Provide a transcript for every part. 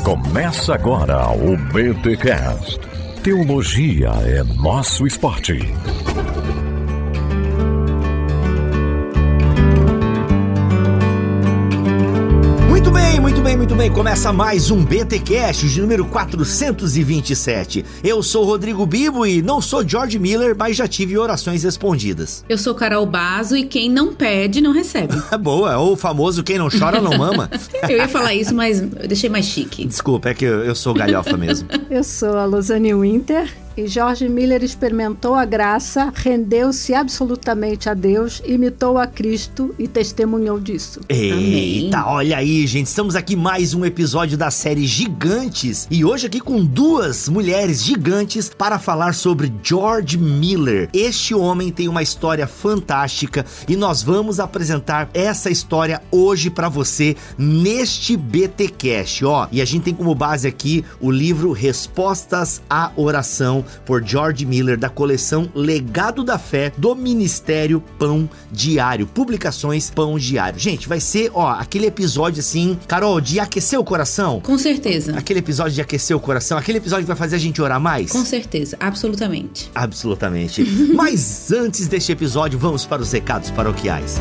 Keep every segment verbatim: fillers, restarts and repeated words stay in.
Começa agora o B T Cast. Teologia é nosso esporte. Muito bem, muito bem, muito bem. Começa mais um B T Cast de número quatrocentos e vinte e sete. Eu sou Rodrigo Bibo e não sou George Miller, mas já tive orações respondidas. Eu sou Carol Bazo e quem não pede, não recebe. Boa, ou o famoso quem não chora, não mama. Eu ia falar isso, mas eu deixei mais chique. Desculpa, é que eu, eu sou galhofa mesmo. Eu sou a Losane Winter. E George Miller experimentou a graça, rendeu-se absolutamente a Deus, imitou a Cristo e testemunhou disso. Eita, Amém. Olha aí, gente, estamos aqui mais um episódio da série Gigantes e hoje aqui com duas mulheres gigantes para falar sobre George Miller. Este homem tem uma história fantástica e nós vamos apresentar essa história hoje para você neste B T Cast, ó. E a gente tem como base aqui o livro Respostas à Oração, por George Miller, da coleção Legado da Fé, do Ministério Pão Diário, Publicações Pão Diário. Gente, vai ser, ó, aquele episódio assim, Carol, de aquecer o coração. Com certeza. Aquele episódio de aquecer o coração, aquele episódio que vai fazer a gente orar mais. Com certeza, absolutamente. Absolutamente. Mas antes deste episódio, vamos para os recados paroquiais.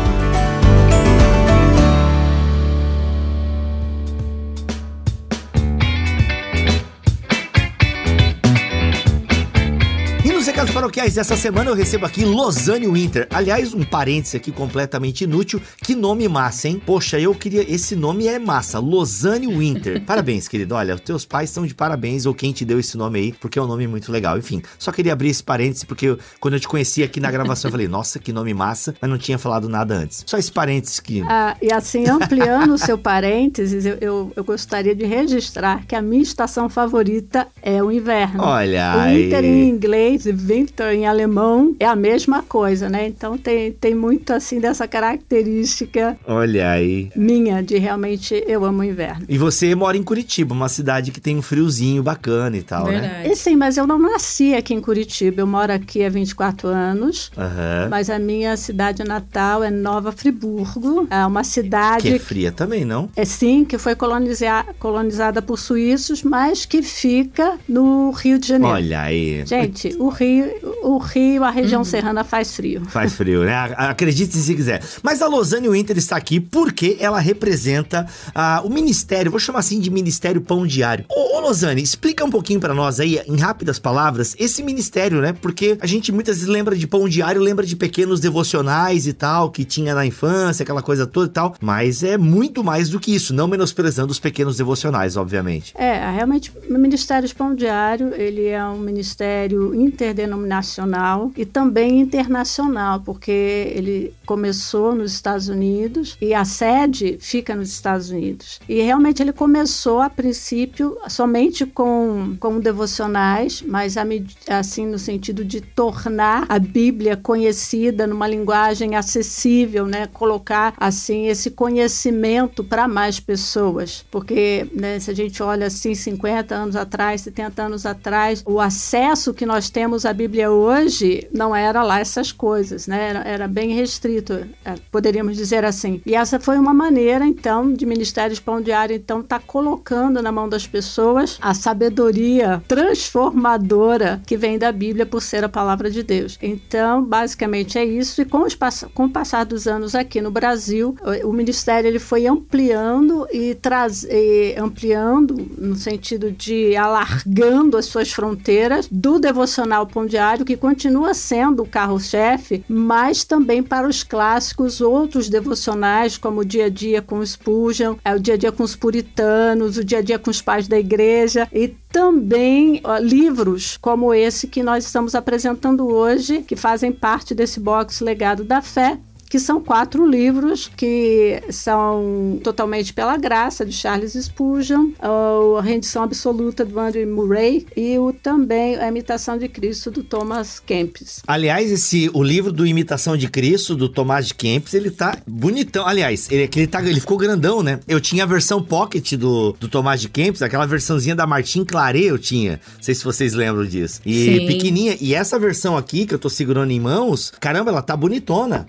Recados paroquiais, essa semana eu recebo aqui Losane Winter. Aliás, um parêntese aqui completamente inútil. Que nome massa, hein? Poxa, eu queria... Esse nome é massa, Losane Winter. Parabéns, querido. Olha, os teus pais estão de parabéns, ou quem te deu esse nome aí, porque é um nome muito legal. Enfim, só queria abrir esse parêntese, porque eu, quando eu te conheci aqui na gravação, eu falei, nossa, que nome massa, mas não tinha falado nada antes. Só esse parêntese que... Ah, e assim, ampliando o seu parênteses, eu, eu, eu gostaria de registrar que a minha estação favorita é o inverno. Olha o aí. Winter em inglês, Winter em alemão, é a mesma coisa, né? Então tem, tem muito assim dessa característica. Olha aí. Minha, de realmente eu amo o inverno. E você mora em Curitiba, uma cidade que tem um friozinho bacana e tal, Verdade. né? E sim, mas eu não nasci aqui em Curitiba, eu moro aqui há vinte e quatro anos, Uhum. mas a minha cidade natal é Nova Friburgo, é uma cidade... Que é fria também, não? É sim, que foi colonizar, colonizada por suíços, mas que fica no Rio de Janeiro. Olha aí. Gente, o Rio, o Rio, a região uhum. serrana faz frio. Faz frio, né? Acredite se quiser. Mas a Losane Winter está aqui porque ela representa uh, o Ministério, vou chamar assim de Ministério Pão Diário. Ô, ô Losane, explica um pouquinho pra nós aí, em rápidas palavras, esse ministério, né? Porque a gente muitas vezes lembra de Pão Diário, lembra de pequenos devocionais e tal, que tinha na infância, aquela coisa toda e tal, mas é muito mais do que isso, não menosprezando os pequenos devocionais, obviamente. É, realmente, o Ministério Pão Diário, ele é um ministério interdenominacional e também internacional, porque ele começou nos Estados Unidos e a sede fica nos Estados Unidos. E realmente ele começou, a princípio, somente com, com devocionais, mas assim no sentido de tornar a Bíblia conhecida numa linguagem acessível, né? Colocar assim esse conhecimento para mais pessoas. Porque, né, se a gente olha assim cinquenta anos atrás, setenta anos atrás, o acesso que nós temos à Bíblia hoje não era lá essas coisas, né? Era, era bem restrito, poderíamos dizer assim. E essa foi uma maneira, então, de Ministério Pão Diário, então, tá colocando na mão das pessoas a sabedoria transformadora que vem da Bíblia por ser a palavra de Deus. Então, basicamente é isso. E com, os, com o passar dos anos aqui no Brasil, o, o Ministério ele foi ampliando e, traz, e ampliando no sentido de alargando as suas fronteiras do devocional Pão Diário, que continua sendo o carro-chefe, mas também para os clássicos, outros devocionais, como o Dia a Dia com o Spurgeon, é, o Dia a Dia com os Puritanos, o Dia a Dia com os Pais da Igreja, e também ó, livros como esse que nós estamos apresentando hoje, que fazem parte desse box Legado da Fé, que são quatro livros que são Totalmente pela Graça, de Charles Spurgeon, a Rendição Absoluta, do Andrew Murray, e o, também A Imitação de Cristo, do Thomas Kempis. Aliás, esse, o livro do Imitação de Cristo, do Thomas Kempis, ele tá bonitão. Aliás, ele, ele, tá, ele ficou grandão, né? Eu tinha a versão pocket do, do Thomas Kempis, aquela versãozinha da Martin Claret eu tinha. Não sei se vocês lembram disso. E Sim. pequenininha. E essa versão aqui, que eu tô segurando em mãos, caramba, ela tá bonitona. Capa dura.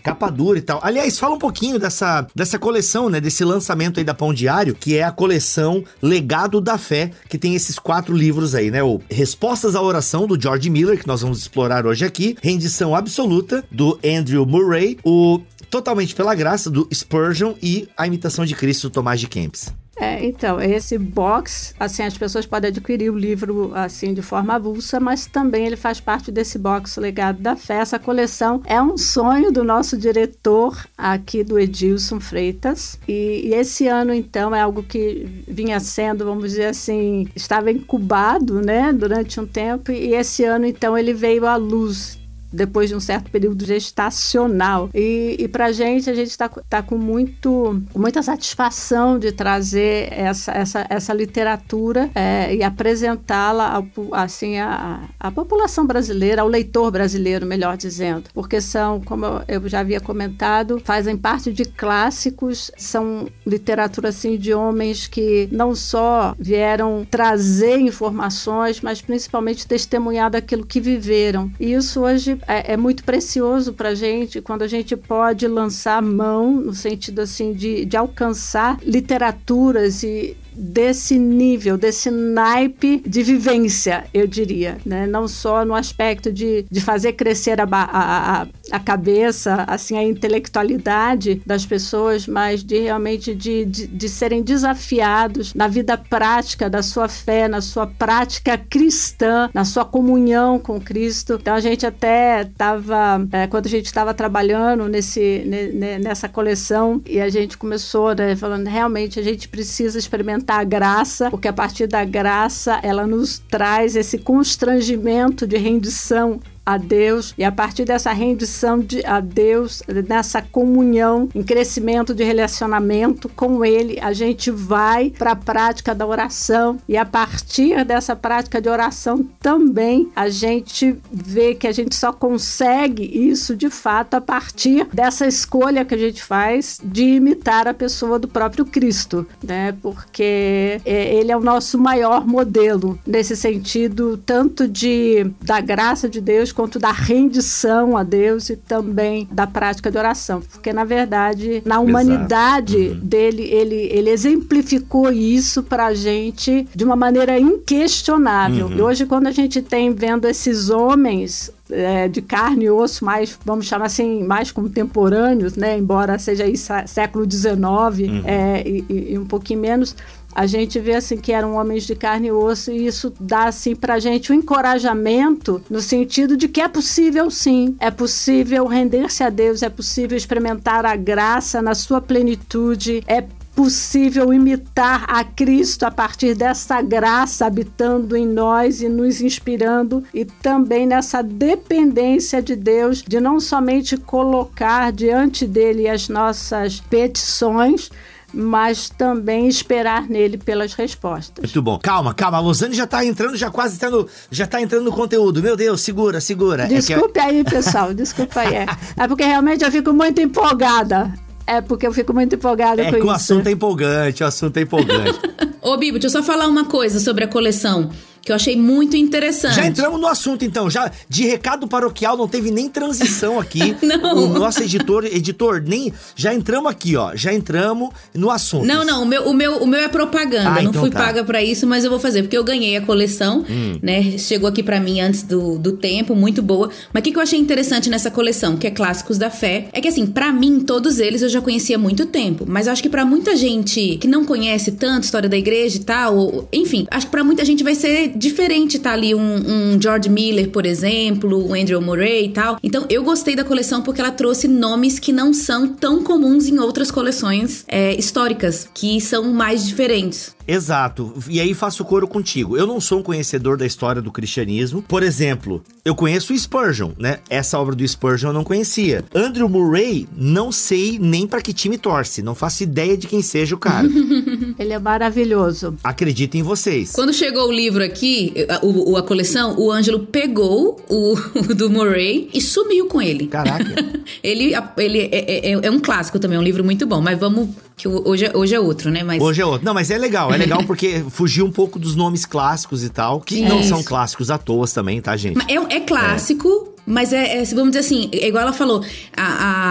literatura e tal. Aliás, fala um pouquinho dessa, dessa coleção, né? Desse lançamento aí da Pão Diário, que é a coleção Legado da Fé, que tem esses quatro livros aí, né? O Respostas à Oração, do George Miller, que nós vamos explorar hoje aqui. Rendição Absoluta, do Andrew Murray. O Totalmente pela Graça, do Spurgeon. E A Imitação de Cristo, do Tomás de Kempis. É, então, esse box, assim, as pessoas podem adquirir o livro, assim, de forma avulsa, mas também ele faz parte desse box Legado da Fé. Essa coleção é um sonho do nosso diretor aqui, do Edilson Freitas, e, e esse ano, então, é algo que vinha sendo, vamos dizer assim, estava incubado, né, durante um tempo, e esse ano, então, ele veio à luz, depois de um certo período gestacional. E, e pra gente, a gente tá, tá com muito, muita satisfação de trazer essa, essa, essa literatura é, e apresentá-la ao, assim, a, a população brasileira, ao leitor brasileiro, melhor dizendo. Porque são, como eu já havia comentado, fazem parte de clássicos, são literatura assim, de homens que não só vieram trazer informações, mas principalmente testemunhar daquilo que viveram. E isso hoje É, é muito precioso para a gente quando a gente pode lançar a mão no sentido assim de, de alcançar literaturas e desse nível, desse naipe de vivência, eu diria, né? Não só no aspecto de, de fazer crescer a, a, a, a cabeça, assim, a intelectualidade das pessoas, mas de realmente de, de, de serem desafiados na vida prática da sua fé, na sua prática cristã, na sua comunhão com Cristo. Então a gente até estava, é, quando a gente estava trabalhando nesse, ne, nessa coleção, e a gente começou, né, falando, realmente a gente precisa experimentar a graça, porque a partir da graça ela nos traz esse constrangimento de rendição a Deus, e a partir dessa rendição de, a Deus, nessa comunhão, em crescimento de relacionamento com Ele, a gente vai para a prática da oração, e a partir dessa prática de oração também a gente vê que a gente só consegue isso de fato a partir dessa escolha que a gente faz de imitar a pessoa do próprio Cristo, né? Porque é, Ele é o nosso maior modelo nesse sentido, tanto de, da graça de Deus quanto da rendição a Deus e também da prática de oração, porque na verdade na humanidade uhum. dele ele, ele exemplificou isso pra gente de uma maneira inquestionável. Uhum. E hoje, quando a gente tem vendo esses homens É, de carne e osso, mais, vamos chamar assim, mais contemporâneos, né? Embora seja aí século dezenove uhum. é, e, e um pouquinho menos, a gente vê assim que eram homens de carne e osso, e isso dá assim pra gente um encorajamento no sentido de que é possível sim, é possível render-se a Deus, é possível experimentar a graça na sua plenitude, é possível imitar a Cristo a partir dessa graça habitando em nós e nos inspirando, e também nessa dependência de Deus, de não somente colocar diante dele as nossas petições, mas também esperar nele pelas respostas. Muito bom. Calma, calma. A Losane já tá entrando, já quase entrando, já tá entrando no conteúdo. Meu Deus, segura, segura. Desculpe é que... aí, pessoal, desculpa aí. É. é porque realmente eu fico muito empolgada. É porque eu fico muito empolgada é com isso. É que o assunto é empolgante, o assunto é empolgante. Ô, Bibo, deixa eu só falar uma coisa sobre a coleção que eu achei muito interessante. Já entramos no assunto, então. Já de recado paroquial, não teve nem transição aqui. Não. O nosso editor, editor, nem... Já entramos aqui, ó. Já entramos no assunto. Não, não. O meu, o meu, o meu é propaganda. Ah, não então fui tá. paga pra isso, mas eu vou fazer. Porque eu ganhei a coleção, hum. né? Chegou aqui pra mim antes do, do tempo, muito boa. Mas o que, que eu achei interessante nessa coleção, que é Clássicos da Fé, é que assim, pra mim, todos eles eu já conhecia há muito tempo. Mas eu acho que pra muita gente que não conhece tanto a história da igreja e tal, ou, enfim, acho que pra muita gente vai ser diferente, tá? Ali um, um George Miller, por exemplo, um Andrew Murray e tal. Então eu gostei da coleção porque ela trouxe nomes que não são tão comuns em outras coleções é, históricas, que são mais diferentes. Exato. E aí faço coro contigo. Eu não sou um conhecedor da história do cristianismo. Por exemplo, eu conheço o Spurgeon, né? Essa obra do Spurgeon eu não conhecia. Andrew Murray, não sei nem pra que time torce. Não faço ideia de quem seja o cara. Ele é maravilhoso. Acredito em vocês. Quando chegou o livro aqui, a, o, a coleção, o Ângelo pegou o, o do Murray e sumiu com ele. Caraca. ele ele é, é, é um clássico também, é um livro muito bom. Mas vamos... que hoje, hoje é outro, né? Mas... Hoje é outro. Não, mas é legal. É legal porque fugiu um pouco dos nomes clássicos e tal, que é não isso. são clássicos à toa também, tá, gente? É, é clássico, é. mas é, é, vamos dizer assim, é igual ela falou, a,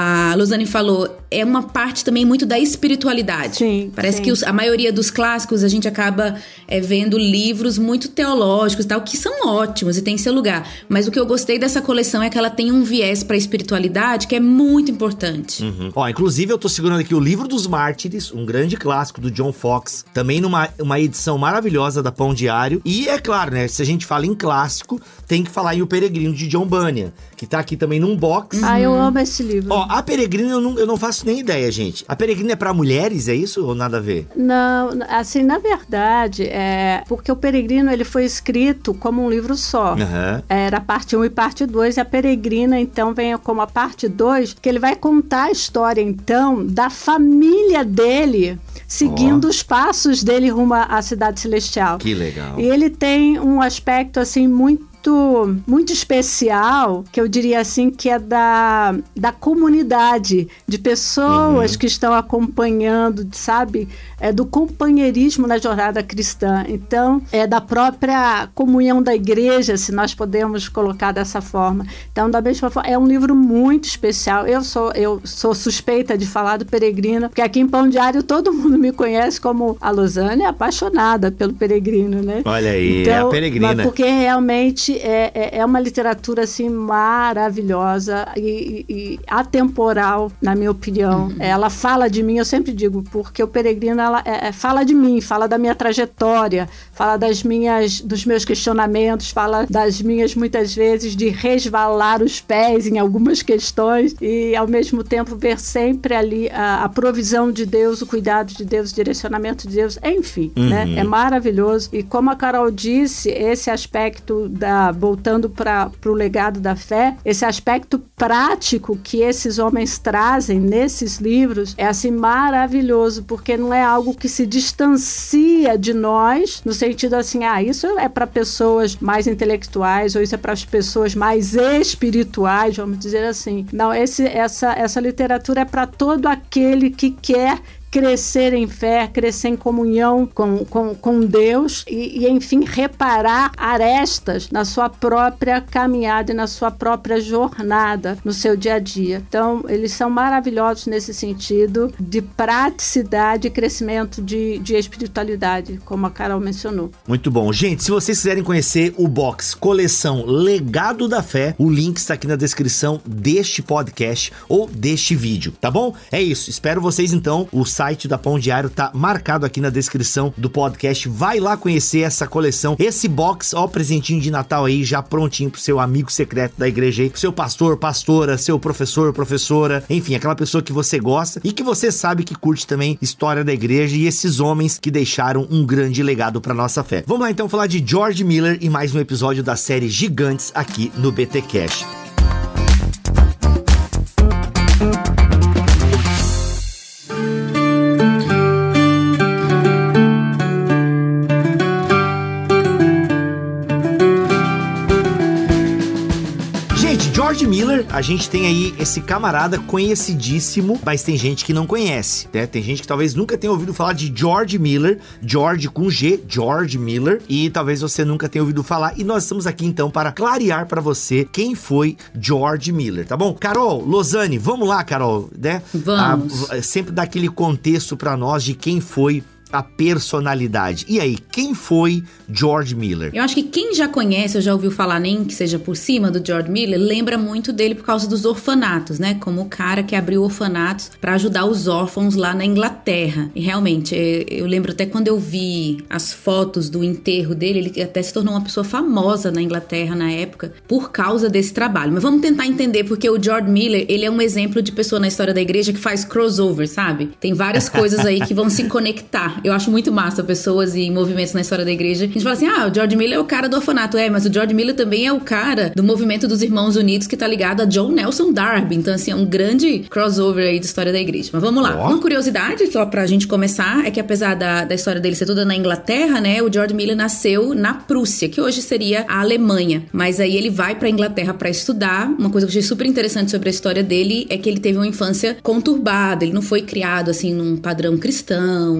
a Losane falou, é uma parte também muito da espiritualidade. Sim, Parece sim. que os, a maioria dos clássicos a gente acaba é, vendo livros muito teológicos e tal, que são ótimos e tem seu lugar. Mas o que eu gostei dessa coleção é que ela tem um viés pra espiritualidade que é muito importante. Uhum. Ó, inclusive eu tô segurando aqui o Livro dos Mártires, um grande clássico do John Fox, também numa uma edição maravilhosa da Pão Diário. E é claro, né, se a gente fala em clássico, tem que falar em O Peregrino de John Bunyan, que tá aqui também num box. Ah, eu amo esse livro. Ó, a Peregrina eu não, eu não faço nem ideia, gente. A Peregrina é pra mulheres, é isso ou nada a ver? Não, assim, na verdade, é porque o Peregrino ele foi escrito como um livro só. Uhum. Era parte um e parte dois, e a Peregrina, então, vem como a parte dois, que ele vai contar a história, então, da família dele, seguindo Oh. os passos dele rumo à cidade celestial. Que legal. E ele tem um aspecto, assim, muito muito especial, que eu diria assim, que é da, da comunidade, de pessoas Uhum. que estão acompanhando, sabe? É do companheirismo na jornada cristã. Então, é da própria comunhão da igreja, se nós podemos colocar dessa forma. Então, da mesma forma, é um livro muito especial. Eu sou, eu sou suspeita de falar do Peregrino, porque aqui em Pão Diário todo mundo me conhece como a Losane apaixonada pelo Peregrino, né? Olha aí, então, é a Peregrina. mas porque realmente é, é, é uma literatura assim maravilhosa e, e, e atemporal, na minha opinião. Uhum. Ela fala de mim, eu sempre digo, porque o Peregrino ela é, é, fala de mim, fala da minha trajetória, fala das minhas, dos meus questionamentos, fala das minhas, muitas vezes, de resvalar os pés em algumas questões e, ao mesmo tempo, ver sempre ali a, a provisão de Deus, o cuidado de Deus, o direcionamento de Deus, enfim, Uhum. né? É maravilhoso. E como a Carol disse, esse aspecto da voltando para o legado da fé, esse aspecto prático que esses homens trazem nesses livros é assim maravilhoso, porque não é algo que se distancia de nós, no sentido assim, ah, isso é para pessoas mais intelectuais, ou isso é para as pessoas mais espirituais, vamos dizer assim. Não, esse, essa, essa literatura é para todo aquele que quer crescer em fé, crescer em comunhão com, com, com Deus e, e, enfim, reparar arestas na sua própria caminhada e na sua própria jornada no seu dia a dia. Então, eles são maravilhosos nesse sentido de praticidade e crescimento de, de espiritualidade, como a Carol mencionou. Muito bom. Gente, se vocês quiserem conhecer o box Coleção Legado da Fé, o link está aqui na descrição deste podcast ou deste vídeo, tá bom? É isso. Espero vocês, então. O site da Pão Diário tá marcado aqui na descrição do podcast. Vai lá conhecer essa coleção, esse box, ó, presentinho de Natal aí, já prontinho pro seu amigo secreto da igreja aí, pro seu pastor, pastora, seu professor, professora, enfim, aquela pessoa que você gosta e que você sabe que curte também história da igreja e esses homens que deixaram um grande legado pra nossa fé. Vamos lá então falar de George Miller e mais um episódio da série Gigantes aqui no B T Cash. George Miller, a gente tem aí esse camarada conhecidíssimo, mas tem gente que não conhece, né? Tem gente que talvez nunca tenha ouvido falar de George Miller, George com G, George Miller, e talvez você nunca tenha ouvido falar, e nós estamos aqui então para clarear para você quem foi George Miller, tá bom? Carol, Losane, vamos lá, Carol, né? Vamos. A, sempre dar aquele contexto para nós de quem foi a personalidade. E aí, quem foi George Miller? Eu acho que quem já conhece, ou já ouviu falar, nem que seja por cima do George Miller, lembra muito dele por causa dos orfanatos, né? Como o cara que abriu orfanatos para ajudar os órfãos lá na Inglaterra. E realmente, eu lembro até quando eu vi as fotos do enterro dele, ele até se tornou uma pessoa famosa na Inglaterra na época por causa desse trabalho. Mas vamos tentar entender, porque o George Miller, ele é um exemplo de pessoa na história da igreja que faz crossover, sabe? Tem várias coisas aí que vão se conectar. Eu acho muito massa pessoas e movimentos na história da igreja. A gente fala assim, ah, o George Miller é o cara do orfanato. É, mas o George Miller também é o cara do movimento dos Irmãos Unidos que tá ligado a John Nelson Darby. Então, assim, é um grande crossover aí da história da igreja. Mas vamos lá. Oh. Uma curiosidade, só pra gente começar, é que apesar da, da história dele ser toda na Inglaterra, né, o George Miller nasceu na Prússia, que hoje seria a Alemanha. Mas aí ele vai pra Inglaterra pra estudar. Uma coisa que eu achei super interessante sobre a história dele é que ele teve uma infância conturbada. Ele não foi criado, assim, num padrão cristão, nunca teve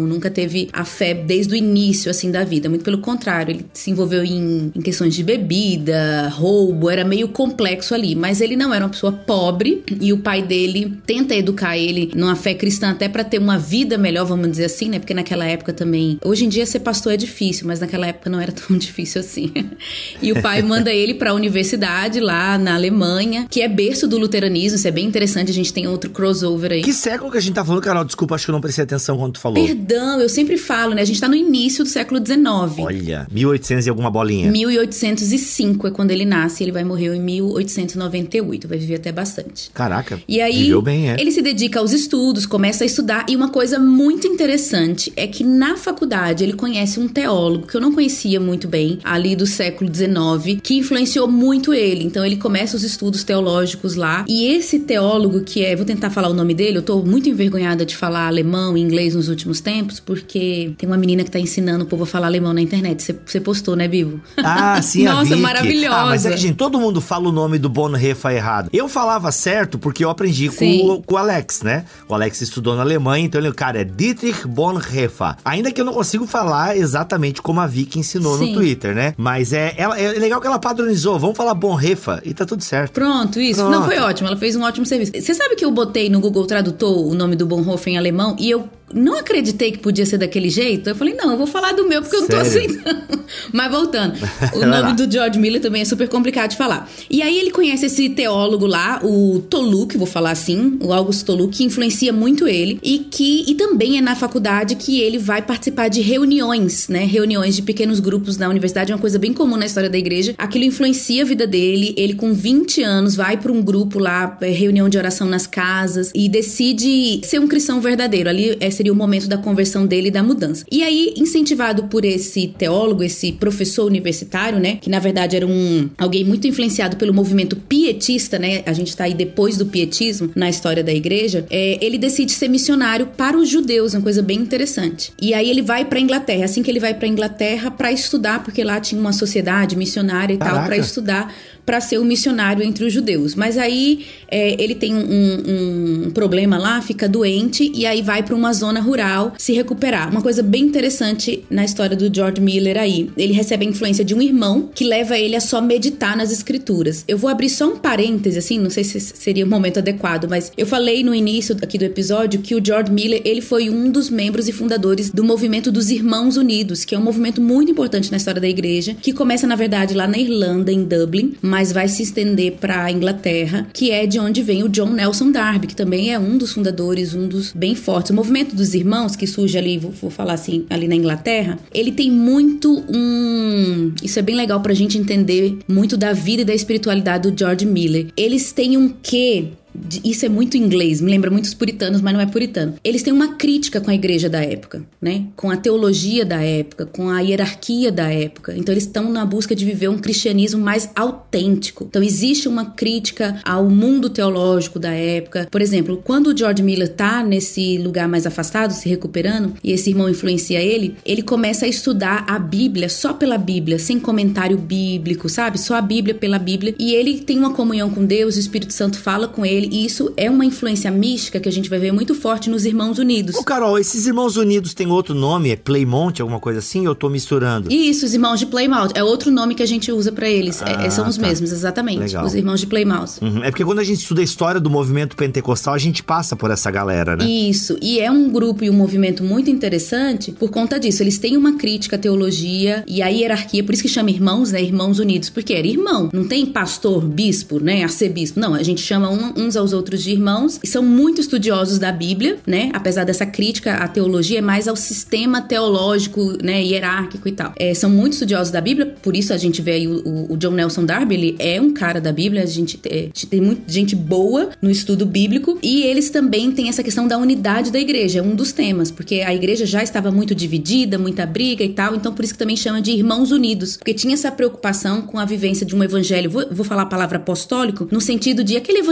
teve a fé desde o início, assim, da vida. Muito pelo contrário, ele se envolveu em, em questões de bebida, roubo, era meio complexo ali. Mas ele não era uma pessoa pobre e o pai dele tenta educar ele numa fé cristã até pra ter uma vida melhor, vamos dizer assim, né? Porque naquela época também... Hoje em dia ser pastor é difícil, mas naquela época não era tão difícil assim. E o pai manda ele pra universidade lá na Alemanha, que é berço do luteranismo. Isso é bem interessante, a gente tem outro crossover aí. Que século que a gente tá falando, Carol? Desculpa, acho que eu não prestei atenção quando tu falou. Perdão, eu sempre falo, né? A gente tá no início do século dezenove. Olha, mil e oitocentos e alguma bolinha. mil e oitocentos e cinco é quando ele nasce, ele vai morrer em mil oitocentos e noventa e oito, vai viver até bastante. Caraca, e aí, viveu bem, é. Ele se dedica aos estudos, começa a estudar, e uma coisa muito interessante é que na faculdade ele conhece um teólogo que eu não conhecia muito bem, ali do século dezenove, que influenciou muito ele. Então ele começa os estudos teológicos lá, e esse teólogo que é, vou tentar falar o nome dele, eu tô muito envergonhada de falar alemão e inglês nos últimos tempos, porque tem uma menina que tá ensinando o povo a falar alemão na internet. Você postou, né, Bibo? Ah, sim, a Nossa, Vicky. maravilhosa. Ah, mas é que, gente, todo mundo fala o nome do Bonhoeffer errado. Eu falava certo porque eu aprendi com o, com o Alex, né? O Alex estudou na Alemanha, então ele, cara, é Dietrich Bonhoeffer. Ainda que eu não consigo falar exatamente como a Vicky ensinou Sim. no Twitter, né? Mas é, ela, é legal que ela padronizou. Vamos falar Bonhoeffer e tá tudo certo. Pronto, isso. Pronto. Não, foi ótimo. Ela fez um ótimo serviço. Você sabe que eu botei no Google Tradutor o nome do Bonhoeffer em alemão e eu não acreditei que podia ser daquele jeito. Eu falei, não, eu vou falar do meu porque eu não tô aceitando. Mas voltando, o nome do George Miller também é super complicado de falar. E aí ele conhece esse teólogo lá, o Toluc, vou falar assim, o August Toluc, que influencia muito ele e que e também é na faculdade que ele vai participar de reuniões, né? Reuniões de pequenos grupos na universidade, é uma coisa bem comum na história da igreja. Aquilo influencia a vida dele. Ele com vinte anos vai para um grupo lá, reunião de oração nas casas e decide ser um cristão verdadeiro. Ali é seria o momento da conversão dele e da mudança. E aí, incentivado por esse teólogo, esse professor universitário, né, que na verdade era um alguém muito influenciado pelo movimento pietista, né, a gente tá aí depois do pietismo na história da igreja, é, ele decide ser missionário para os judeus, uma coisa bem interessante. E aí ele vai pra Inglaterra, assim que ele vai pra Inglaterra para estudar, porque lá tinha uma sociedade missionária e Caraca. tal, para estudar, para ser um missionário entre os judeus. Mas aí é, ele tem um, um problema lá, fica doente e aí vai para uma zona rural se recuperar. Uma coisa bem interessante na história do George Miller aí. Ele recebe a influência de um irmão que leva ele a só meditar nas escrituras. Eu vou abrir só um parêntese, assim, não sei se seria o momento adequado, mas eu falei no início aqui do episódio que o George Miller, ele foi um dos membros e fundadores do movimento dos Irmãos Unidos, que é um movimento muito importante na história da igreja, que começa, na verdade, lá na Irlanda, em Dublin, mas mas vai se estender para a Inglaterra, que é de onde vem o John Nelson Darby, que também é um dos fundadores, um dos bem fortes. O movimento dos irmãos, que surge ali, vou, vou falar assim, ali na Inglaterra, ele tem muito um... Isso é bem legal pra gente entender muito da vida e da espiritualidade do George Miller. Eles têm um quê... Isso é muito inglês, me lembra muito os puritanos, mas não é puritano. Eles têm uma crítica com a igreja da época, né? Com a teologia da época, com a hierarquia da época. Então eles estão na busca de viver um cristianismo mais autêntico. Então existe uma crítica ao mundo teológico da época. Por exemplo, quando o George Miller tá nesse lugar mais afastado, se recuperando, e esse irmão influencia ele, ele começa a estudar a Bíblia só pela Bíblia, sem comentário bíblico, sabe? Só a Bíblia pela Bíblia. E ele tem uma comunhão com Deus, o Espírito Santo fala com ele, e isso é uma influência mística que a gente vai ver muito forte nos Irmãos Unidos. Ô Carol, esses Irmãos Unidos têm outro nome? É Playmount, alguma coisa assim? Ou eu tô misturando? Isso, os Irmãos de Plymouth. É outro nome que a gente usa pra eles. Ah, é, são os tá. mesmos, exatamente. Legal. Os Irmãos de Plymouth. Uhum. É porque quando a gente estuda a história do movimento pentecostal, a gente passa por essa galera, né? Isso. E é um grupo e um movimento muito interessante por conta disso. Eles têm uma crítica à teologia e à hierarquia, por isso que chama Irmãos, né? Irmãos Unidos. Porque era irmão. Não tem pastor, bispo, né? Arcebispo. Não, a gente chama um, uns aos outros de irmãos, e são muito estudiosos da Bíblia, né? Apesar dessa crítica à teologia, é mais ao sistema teológico, né? Hierárquico e tal. É, são muito estudiosos da Bíblia, por isso a gente vê aí o, o, o John Nelson Darby, ele é um cara da Bíblia, a gente, é, a gente tem muita gente boa no estudo bíblico, e eles também têm essa questão da unidade da igreja, é um dos temas, porque a igreja já estava muito dividida, muita briga e tal, então por isso que também chama de Irmãos Unidos, porque tinha essa preocupação com a vivência de um evangelho, vou, vou falar a palavra apostólico, no sentido de aquele evangelho de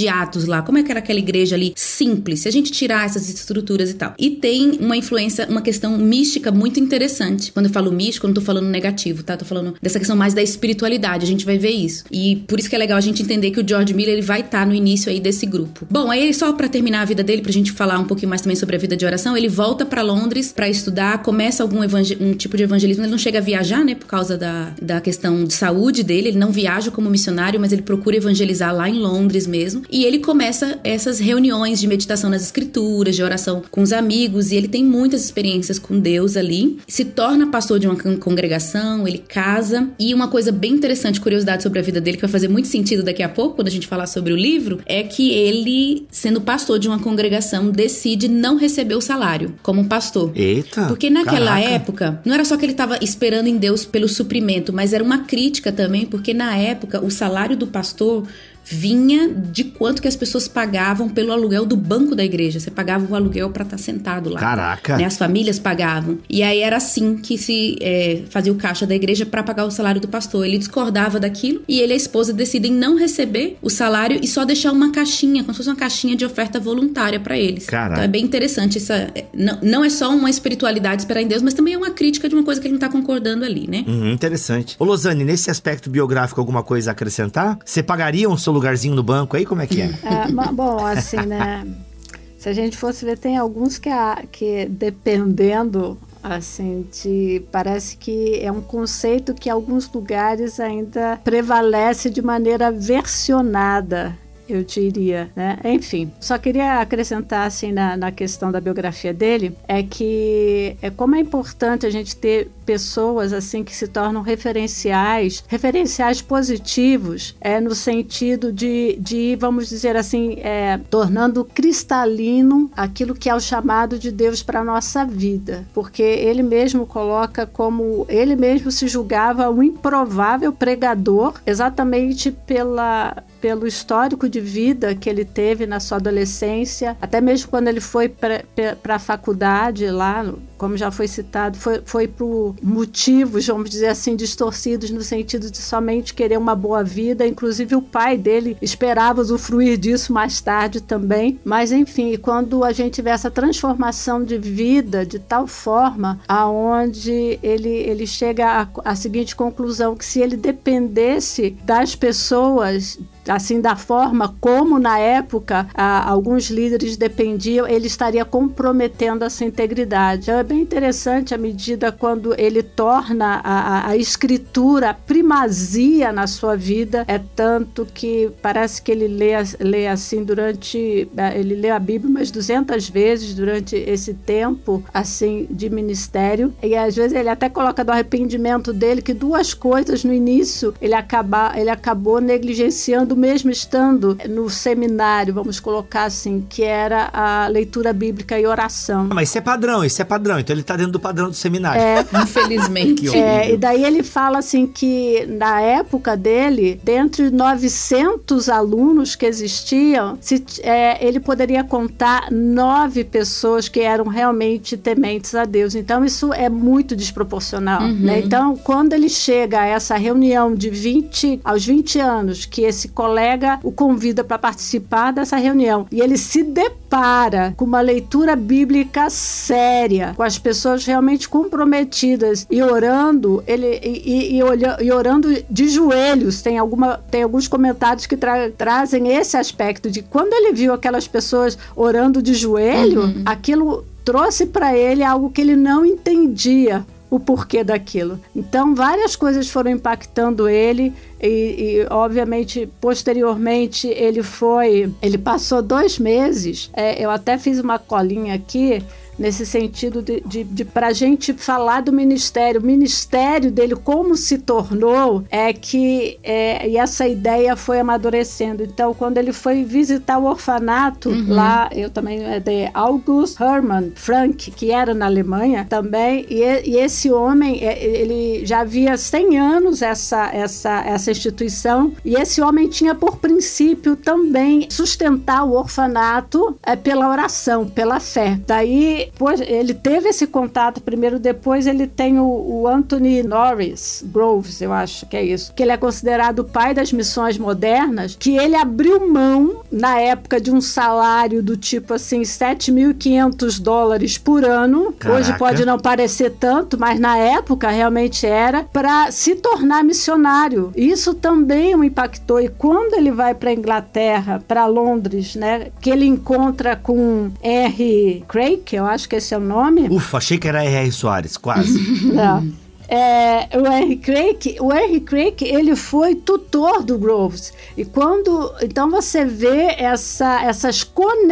de Atos lá, como é que era aquela igreja ali simples, se a gente tirar essas estruturas e tal. E tem uma influência, uma questão mística muito interessante. Quando eu falo místico, eu não tô falando negativo, tá? Tô falando dessa questão mais da espiritualidade, a gente vai ver isso. E por isso que é legal a gente entender que o George Miller, ele vai estar no início aí desse grupo. Bom, aí só pra terminar a vida dele, pra gente falar um pouquinho mais também sobre a vida de oração, ele volta pra Londres pra estudar, começa algum um tipo de evangelismo, ele não chega a viajar, né, por causa da, da questão de saúde dele, ele não viaja como missionário, mas ele procura evangelizar lá em Londres mesmo, e ele começa essas reuniões de meditação nas escrituras, de oração com os amigos, e ele tem muitas experiências com Deus ali, se torna pastor de uma congregação, ele casa, e uma coisa bem interessante, curiosidade sobre a vida dele, que vai fazer muito sentido daqui a pouco, quando a gente falar sobre o livro, é que ele, sendo pastor de uma congregação, decide não receber o salário como pastor. Eita! Porque naquela caraca. época, não era só que ele estava esperando em Deus pelo suprimento, mas era uma crítica também, porque na época o salário do pastor vinha de quanto que as pessoas pagavam pelo aluguel do banco da igreja. Você pagava o aluguel pra estar sentado lá. Caraca! Né? As famílias pagavam. E aí era assim que se é, fazia o caixa da igreja pra pagar o salário do pastor. Ele discordava daquilo e ele e a esposa decidem não receber o salário e só deixar uma caixinha, como se fosse uma caixinha de oferta voluntária pra eles. Caraca. Então é bem interessante. Essa, não, não é só uma espiritualidade esperar em Deus, mas também é uma crítica de uma coisa que ele não tá concordando ali, né? Uhum, interessante. Ô, Losane, nesse aspecto biográfico, alguma coisa a acrescentar? Você pagaria um seu lugarzinho no banco aí? Como é que é? é bom, assim, né? Se a gente fosse ver, tem alguns que, que dependendo, assim, de, parece que é um conceito que em alguns lugares ainda prevalece de maneira versionada, eu diria, né? Enfim, só queria acrescentar, assim, na, na questão da biografia dele, é que é como é importante a gente ter pessoas, assim, que se tornam referenciais, referenciais positivos, é, no sentido de, de vamos dizer assim, é, tornando cristalino aquilo que é o chamado de Deus para a nossa vida, porque ele mesmo coloca como, ele mesmo se julgava um improvável pregador, exatamente pela... pelo histórico de vida que ele teve na sua adolescência, até mesmo quando ele foi para a faculdade lá, como já foi citado, foi, foi por motivos, vamos dizer assim, distorcidos no sentido de somente querer uma boa vida, inclusive o pai dele esperava usufruir disso mais tarde também, mas enfim, quando a gente vê essa transformação de vida de tal forma, aonde ele, ele chega à seguinte conclusão, que se ele dependesse das pessoas, assim, da forma como na época ah, alguns líderes dependiam, ele estaria comprometendo essa integridade. Então é bem interessante a medida quando ele torna a, a, a escritura a primazia na sua vida, é tanto que parece que ele lê, lê assim durante, ele lê a Bíblia umas duzentas vezes durante esse tempo assim de ministério, e às vezes ele até coloca do arrependimento dele que duas coisas no início ele, acaba, ele acabou negligenciando mesmo estando no seminário, vamos colocar assim, que era a leitura bíblica e oração. Mas isso é padrão, isso é padrão. Então ele tá dentro do padrão do seminário. É, infelizmente. É, e daí ele fala assim que na época dele, dentre novecentos alunos que existiam, se, é, ele poderia contar nove pessoas que eram realmente tementes a Deus. Então isso é muito desproporcional. Uhum. Né? Então quando ele chega a essa reunião de vinte, aos vinte anos, que esse colega o convida para participar dessa reunião e ele se depara com uma leitura bíblica séria, com as pessoas realmente comprometidas e orando, ele, e, e, e, olha, e orando de joelhos. Tem, alguma, tem alguns comentários que tra, trazem esse aspecto de quando ele viu aquelas pessoas orando de joelho, uhum. aquilo trouxe para ele algo que ele não entendia o porquê daquilo. Então várias coisas foram impactando ele e, e obviamente posteriormente ele foi, ele passou dois meses, é, eu até fiz uma colinha aqui nesse sentido de, de, de pra gente falar do ministério, o ministério dele, como se tornou, é que é, e essa ideia foi amadurecendo. Então, quando ele foi visitar o orfanato, uhum. lá, eu também, é de August Hermann Frank, que era na Alemanha também, e, e esse homem, ele já havia cem anos essa, essa, essa instituição, e esse homem tinha por princípio também sustentar o orfanato é, pela oração, pela fé. Daí, pois, ele teve esse contato primeiro, depois ele tem o, o Anthony Norris Groves, eu acho que é isso, que ele é considerado o pai das missões modernas, que ele abriu mão, na época, de um salário do tipo assim, sete mil e quinhentos dólares por ano. Caraca. Hoje pode não parecer tanto, mas na época realmente era, para se tornar missionário. Isso também o impactou. E quando ele vai para a Inglaterra, para Londres, né, que ele encontra com R. Craik, eu acho que esse é o nome. Ufa, achei que era R R. Soares, quase. Não. É, o R. Craik, o R. Craik, ele foi tutor do Groves. E quando, então você vê essa, essas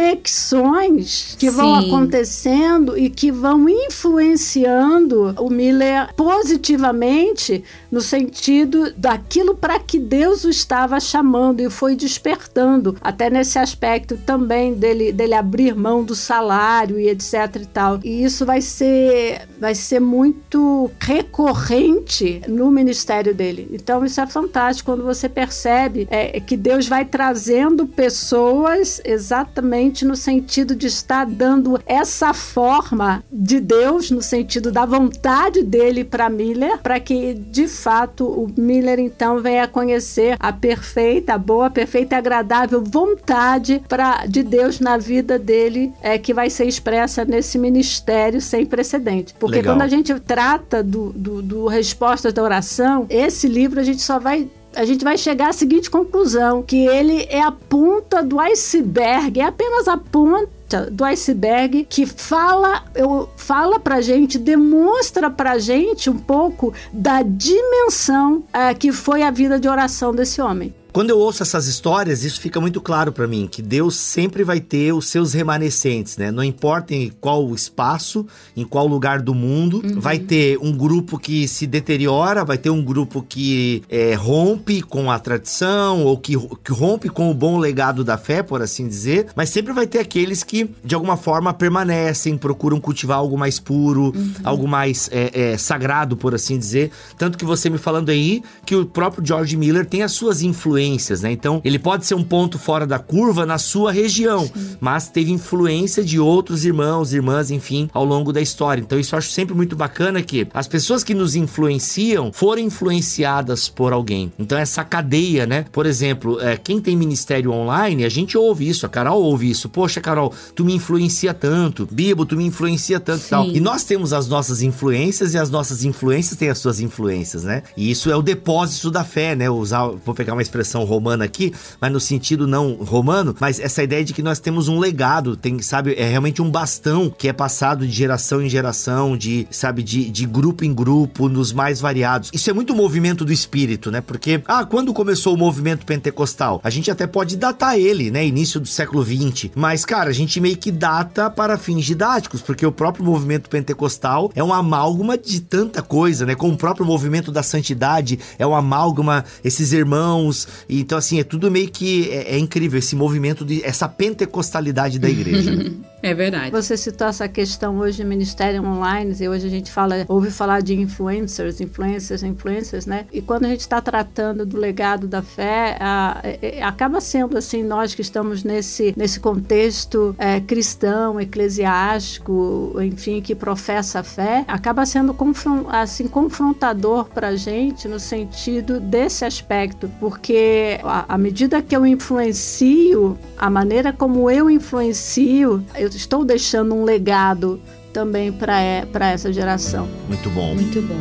conexões que Sim. vão acontecendo e que vão influenciando o Miller positivamente no sentido daquilo para que Deus o estava chamando e foi despertando, até nesse aspecto também dele, dele abrir mão do salário e etc e tal. E isso vai ser, vai ser muito recorrente corrente no ministério dele. Então isso é fantástico quando você percebe é, que Deus vai trazendo pessoas exatamente no sentido de estar dando essa forma de Deus, no sentido da vontade dele para Miller, para que de fato o Miller então venha a conhecer a perfeita, a boa, perfeita e agradável vontade pra, de Deus na vida dele, é, que vai ser expressa nesse ministério sem precedente. Porque Legal. Quando a gente trata do, do do Respostas da Oração, esse livro a gente só vai a gente vai chegar à seguinte conclusão, que ele é a ponta do iceberg, é apenas a ponta do iceberg que fala, eu, fala pra gente, demonstra pra gente um pouco da dimensão é, que foi a vida de oração desse homem. Quando eu ouço essas histórias, isso fica muito claro para mim, que Deus sempre vai ter os seus remanescentes, né? Não importa em qual espaço, em qual lugar do mundo, uhum. vai ter um grupo que se deteriora, vai ter um grupo que é, rompe com a tradição, ou que, que rompe com o bom legado da fé, por assim dizer, mas sempre vai ter aqueles que, de alguma forma, permanecem, procuram cultivar algo mais puro, uhum. algo mais é, é, sagrado, por assim dizer. Tanto que você me falando aí, que o próprio George Miller tem as suas influências, né? Então, ele pode ser um ponto fora da curva na sua região, Sim. mas teve influência de outros irmãos, irmãs, enfim, ao longo da história. Então, isso eu acho sempre muito bacana, que as pessoas que nos influenciam foram influenciadas por alguém. Então, essa cadeia, né? Por exemplo, é, quem tem ministério online, a gente ouve isso, a Carol ouve isso. Poxa, Carol, tu me influencia tanto. Bibo, tu me influencia tanto e tal. E nós temos as nossas influências e as nossas influências têm as suas influências, né? E isso é o depósito da fé, né? Usar, vou pegar uma expressão romana aqui, mas no sentido não romano, mas essa ideia de que nós temos um legado, tem, sabe, é realmente um bastão que é passado de geração em geração, de, sabe, de, de grupo em grupo, nos mais variados. Isso é muito movimento do espírito, né? Porque, ah, quando começou o movimento pentecostal? A gente até pode datar ele, né? Início do século vinte, mas, cara, a gente meio que data para fins didáticos, porque o próprio movimento pentecostal é um amálgama de tanta coisa, né? Como o próprio movimento da santidade é um amálgama, esses irmãos. Então, assim, é tudo meio que... É, é incrível esse movimento, de essa pentecostalidade da igreja. É verdade. Você citou essa questão hoje de ministério online, e hoje a gente fala, ouve falar de influencers, influencers, influencers, né? E quando a gente está tratando do legado da fé, a, a, acaba sendo, assim, nós que estamos nesse, nesse contexto é, cristão, eclesiástico, enfim, que professa a fé, acaba sendo confron, assim, confrontador para a gente no sentido desse aspecto, porque à medida que eu influencio, a maneira como eu influencio, eu estou deixando um legado também para para essa geração. Muito bom. Muito bom.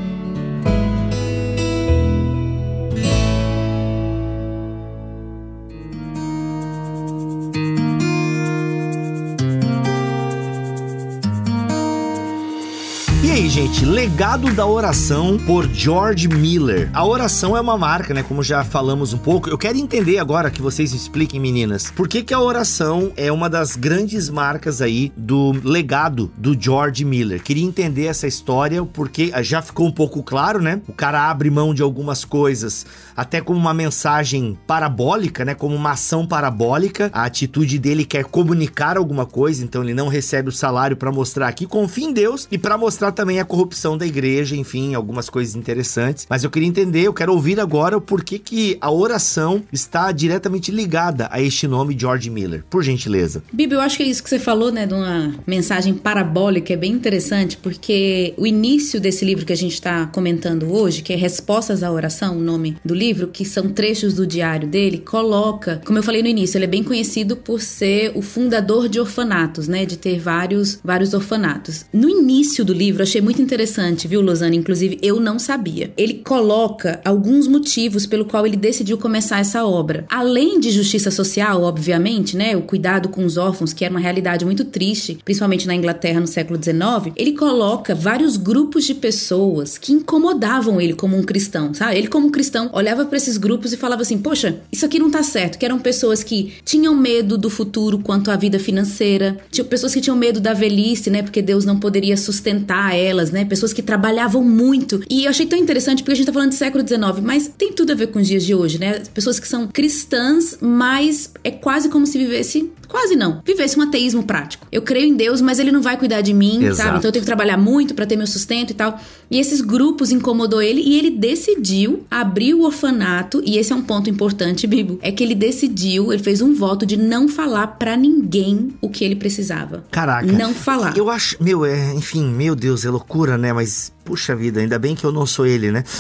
E aí, gente, legado da oração por George Miller. A oração é uma marca, né? Como já falamos um pouco. Eu quero entender agora, que vocês expliquem, meninas, por que que a oração é uma das grandes marcas aí do legado do George Miller. Queria entender essa história, porque já ficou um pouco claro, né? O cara abre mão de algumas coisas, até como uma mensagem parabólica, né? Como uma ação parabólica. A atitude dele quer comunicar alguma coisa, então ele não recebe o salário para mostrar que confia em Deus e para mostrar fala também a corrupção da igreja, enfim, algumas coisas interessantes. Mas eu queria entender, eu quero ouvir agora o porquê que a oração está diretamente ligada a este nome, George Miller. Por gentileza. Bibi, eu acho que é isso que você falou, né, de uma mensagem parabólica, é bem interessante, porque o início desse livro que a gente está comentando hoje, que é Respostas à Oração, o nome do livro, que são trechos do diário dele, coloca, como eu falei no início, ele é bem conhecido por ser o fundador de orfanatos, né, de ter vários, vários orfanatos. No início do livro, eu achei muito interessante, viu, Lozane? Inclusive, eu não sabia. Ele coloca alguns motivos pelo qual ele decidiu começar essa obra. Além de justiça social, obviamente, né, o cuidado com os órfãos, que era uma realidade muito triste, principalmente na Inglaterra no século dezenove, ele coloca vários grupos de pessoas que incomodavam ele como um cristão, sabe? Ele como um cristão olhava para esses grupos e falava assim, poxa, isso aqui não tá certo, que eram pessoas que tinham medo do futuro quanto à vida financeira, tinham pessoas que tinham medo da velhice, né, porque Deus não poderia sustentar elas, né, pessoas que trabalhavam muito. E eu achei tão interessante porque a gente tá falando de século dezenove, mas tem tudo a ver com os dias de hoje, né? Pessoas que são cristãs, mas é quase como se vivesse, quase não, vivesse um ateísmo prático. Eu creio em Deus, mas ele não vai cuidar de mim, Exato. Sabe? Então eu tenho que trabalhar muito pra ter meu sustento e tal. E esses grupos incomodou ele e ele decidiu abrir o orfanato, e esse é um ponto importante, Bibo, é que ele decidiu, ele fez um voto de não falar pra ninguém o que ele precisava. Caraca. Não falar. Eu acho, meu, é, enfim, meu Deus, é loucura, né? Mas, puxa vida, ainda bem que eu não sou ele, né?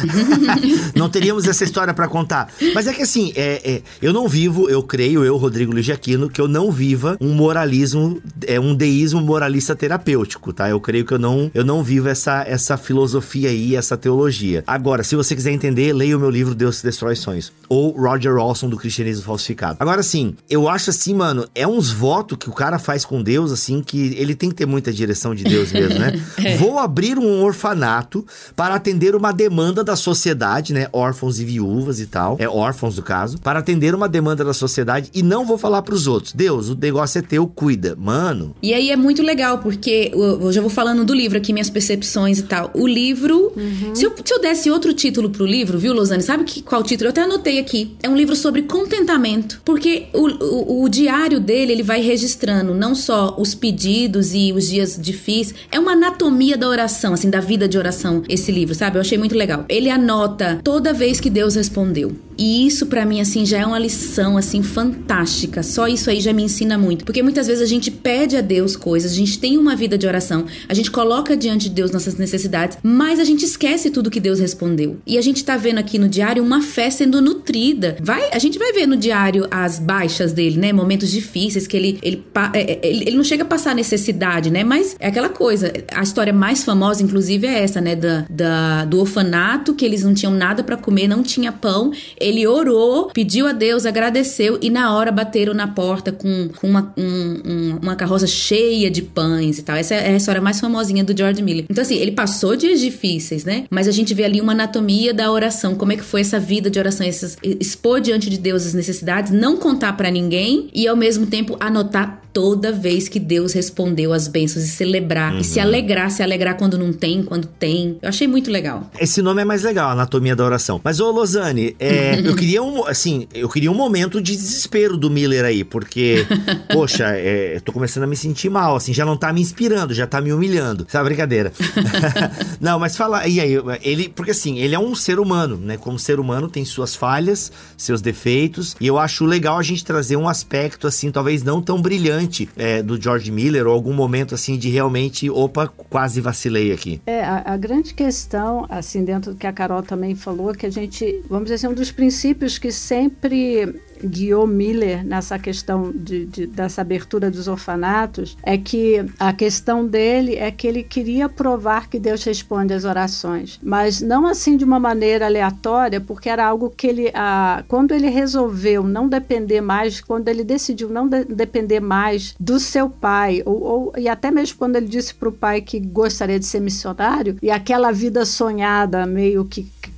Não teríamos essa história pra contar. Mas é que assim, é, é, eu não vivo, eu creio, eu, Rodrigo Luiz de Aquino, que eu não viva um moralismo, é, um deísmo moralista terapêutico, tá? Eu creio que eu não, eu não vivo essa, essa filosofia aí, essa teologia. Agora, se você quiser entender, leia o meu livro Deus que Destrói Sonhos, ou Roger Olson, do Cristianismo Falsificado. Agora, assim, eu acho assim, mano, é uns votos que o cara faz com Deus, assim, que ele tem que ter muita direção de Deus mesmo, né? É. Vou abrir um orfanato para atender uma demanda da sociedade, né? Órfãos e viúvas e tal, é órfãos no caso, para atender uma demanda da sociedade e não vou falar pros outros. Deus, o negócio é teu, cuida. Mano. E aí é muito legal, porque eu já vou falando do livro aqui, minhas percepções e tal. O livro, uhum. se, eu, se eu desse outro título pro livro, viu, Lozane? Sabe que, qual título? Eu até anotei aqui. É um livro sobre contentamento, porque o, o, o diário dele, ele vai registrando não só os pedidos e os dias difíceis, é uma anatomia da oração, assim, da vida de oração, esse livro, sabe? Eu achei muito legal. Ele anota toda vez que Deus respondeu. E isso pra mim, assim, já é uma lição, assim, fantástica. Só isso aí já me ensina muito. Porque muitas vezes a gente pede a Deus coisas, a gente tem uma vida de oração, a gente coloca diante de Deus nossas necessidades, mas a gente esquece tudo que Deus respondeu. E a gente tá vendo aqui no diário uma fé sendo nutrida. Vai, a gente vai ver no diário as baixas dele, né? Momentos difíceis que ele, ele, ele, ele não chega a passar necessidade, né? Mas é aquela coisa. A história mais famosa, inclusive, é essa, né? Da, da, do orfanato, que eles não tinham nada pra comer, não tinha pão. Ele orou, pediu a Deus, agradeceu e na hora bateram na porta com, com uma, um, um, uma carroça cheia de pães e tal. Essa é a história mais famosinha do George Miller. Então assim, ele passou dias difíceis, né? Mas a gente vê ali uma anatomia da oração, como é que foi essa vida de oração, essas, expor diante de Deus as necessidades, não contar pra ninguém e ao mesmo tempo anotar toda vez que Deus respondeu as bênçãos e celebrar, uhum. e se alegrar, se alegrar quando não tem, quando tem. Eu achei muito legal. Esse nome é mais legal, Anatomia da Oração. Mas, ô Lozane, é, eu queria um, assim, eu queria um momento de desespero do Miller aí, porque, poxa, é, eu tô começando a me sentir mal, assim, já não tá me inspirando, já tá me humilhando. Sabe, brincadeira. Não, mas fala, e aí, ele, porque assim, ele é um ser humano, né? Como ser humano tem suas falhas, seus defeitos, e eu acho legal a gente trazer um aspecto, assim, talvez não tão brilhante É, do George Miller, ou algum momento assim de realmente, opa, quase vacilei aqui. É, a, a grande questão, assim, dentro do que a Carol também falou, que a gente, vamos dizer assim, um dos princípios que sempre guiou Miller nessa questão de, de, dessa abertura dos orfanatos, é que a questão dele é que ele queria provar que Deus responde às orações, mas não assim de uma maneira aleatória, porque era algo que ele, a, quando ele resolveu não depender mais, quando ele decidiu não de, depender mais do seu pai, ou, ou, e até mesmo quando ele disse para o pai que gostaria de ser missionário, e aquela vida sonhada meio que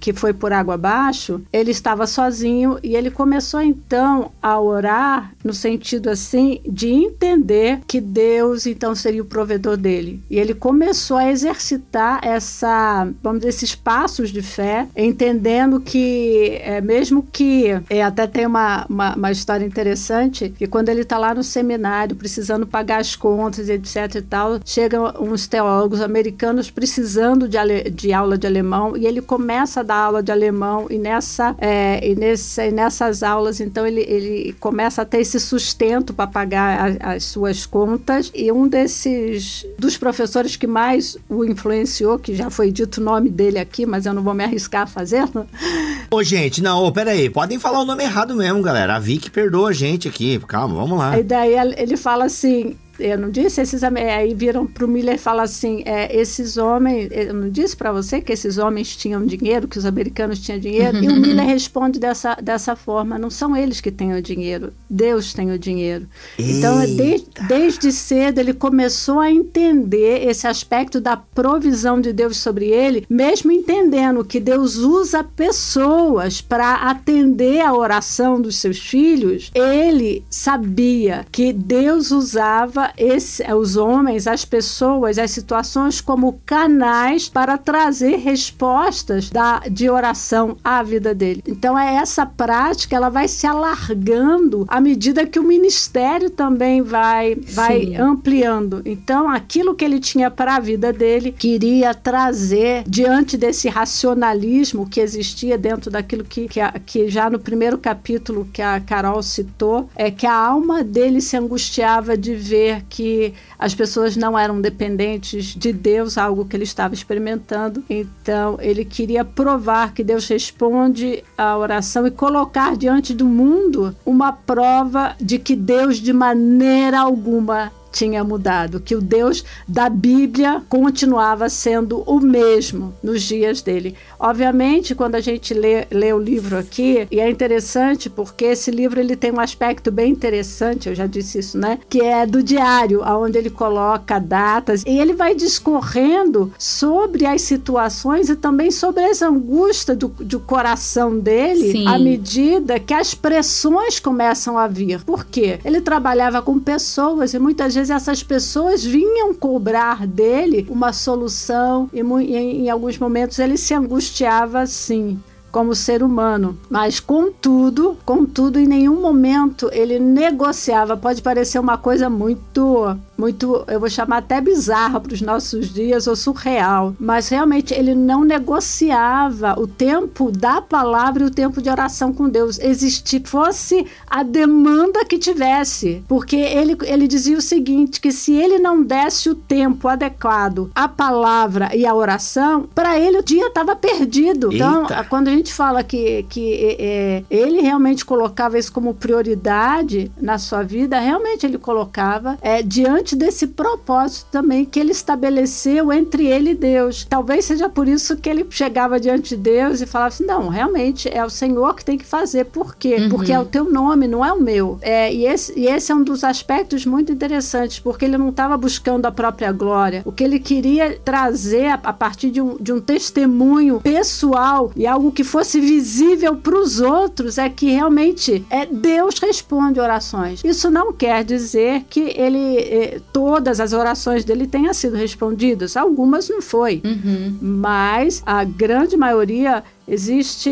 que foi por água abaixo, ele estava sozinho e ele começou então a orar no sentido assim de entender que Deus então seria o provedor dele. E ele começou a exercitar essa, vamos dizer, esses passos de fé, entendendo que é, mesmo que, é, até tem uma, uma, uma história interessante, que quando ele está lá no seminário, precisando pagar as contas, etc e tal, chegam uns teólogos americanos precisando de, ale, de aula de alemão, e ele começa a dar aula de alemão, e, nessa, é, e, nesse, e nessas aulas, então, ele, ele começa a ter esse sustento para pagar a, as suas contas, e um desses, dos professores que mais o influenciou, que já foi dito o nome dele aqui, mas eu não vou me arriscar a fazer. Ô, gente, não, ô, peraí, podem falar o nome errado mesmo, galera. A Vicky perdoa a gente aqui, calma, vamos lá. E daí ele fala assim... Eu não disse, esses aí viram pro Miller e falam assim, é, esses homens, eu não disse para você que esses homens tinham dinheiro, que os americanos tinham dinheiro? E o Miller responde dessa, dessa forma, não são eles que têm o dinheiro, Deus tem o dinheiro. Eita. Então, desde, desde cedo, ele começou a entender esse aspecto da provisão de Deus sobre ele, mesmo entendendo que Deus usa pessoas para atender a oração dos seus filhos, ele sabia que Deus usava Esse, os homens, as pessoas, as situações como canais para trazer respostas da, de oração à vida dele. Então é essa prática, ela vai se alargando à medida que o ministério também vai, vai ampliando. Então aquilo que ele tinha para a vida dele, queria trazer diante desse racionalismo que existia dentro daquilo que, que, a, que já no primeiro capítulo que a Carol citou, é que a alma dele se angustiava de ver que as pessoas não eram dependentes de Deus, algo que ele estava experimentando. Então, ele queria provar que Deus responde à oração e colocar diante do mundo uma prova de que Deus, de maneira alguma, tinha mudado, que o Deus da Bíblia continuava sendo o mesmo nos dias dele. Obviamente, quando a gente lê, lê o livro aqui, e é interessante porque esse livro ele tem um aspecto bem interessante, eu já disse isso, né? Que é do diário, onde ele coloca datas, e ele vai discorrendo sobre as situações e também sobre as angústias do, do coração dele, Sim. à medida que as pressões começam a vir. Por quê? Ele trabalhava com pessoas e muitas vezes essas pessoas vinham cobrar dele uma solução e em, em alguns momentos ele se angustiava sim, como ser humano, mas contudo, contudo em nenhum momento ele negociava. Pode parecer uma coisa muito, muito, eu vou chamar até bizarra para os nossos dias ou surreal, mas realmente ele não negociava o tempo da palavra e o tempo de oração com Deus, existir, fosse a demanda que tivesse, porque ele, ele dizia o seguinte, que se ele não desse o tempo adequado à palavra e à oração, para ele o dia estava perdido. Eita. Então, quando a gente fala que, que é, ele realmente colocava isso como prioridade na sua vida, realmente ele colocava é, diante desse propósito também que ele estabeleceu entre ele e Deus. Talvez seja por isso que ele chegava diante de Deus e falava assim, não, realmente é o Senhor que tem que fazer. Por quê? Uhum. Porque é o teu nome, não é o meu. É, e, esse, e esse é um dos aspectos muito interessantes, porque ele não estava buscando a própria glória. O que ele queria trazer a, a partir de um, de um testemunho pessoal e algo que fosse visível para os outros é que realmente é, Deus responde orações. Isso não quer dizer que ele, eh, todas as orações dele tenham sido respondidas. Algumas não foi. Uhum. Mas a grande maioria, existe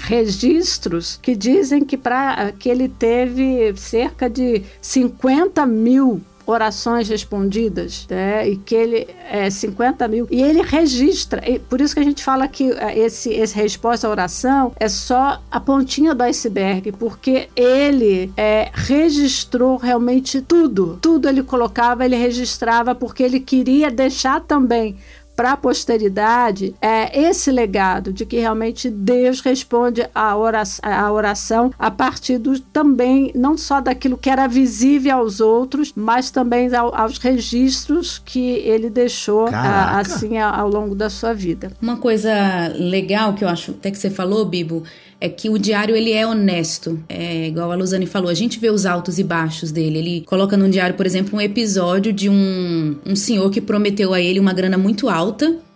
registros que dizem que, pra, que ele teve cerca de cinquenta mil orações respondidas, né? E que ele é cinquenta mil, e ele registra, e por isso que a gente fala que esse, esse resposta à oração é só a pontinha do iceberg, porque ele é, registrou realmente tudo, tudo ele colocava, ele registrava, porque ele queria deixar também para a posteridade é esse legado de que realmente Deus responde a oração, a oração a partir do, também, não só daquilo que era visível aos outros, mas também ao, aos registros que ele deixou a, assim ao, ao longo da sua vida. Uma coisa legal que eu acho, até que você falou, Bibo, é que o diário ele é honesto, é igual a Luzane falou, a gente vê os altos e baixos dele, ele coloca no diário, por exemplo, um episódio de um, um senhor que prometeu a ele uma grana muito alta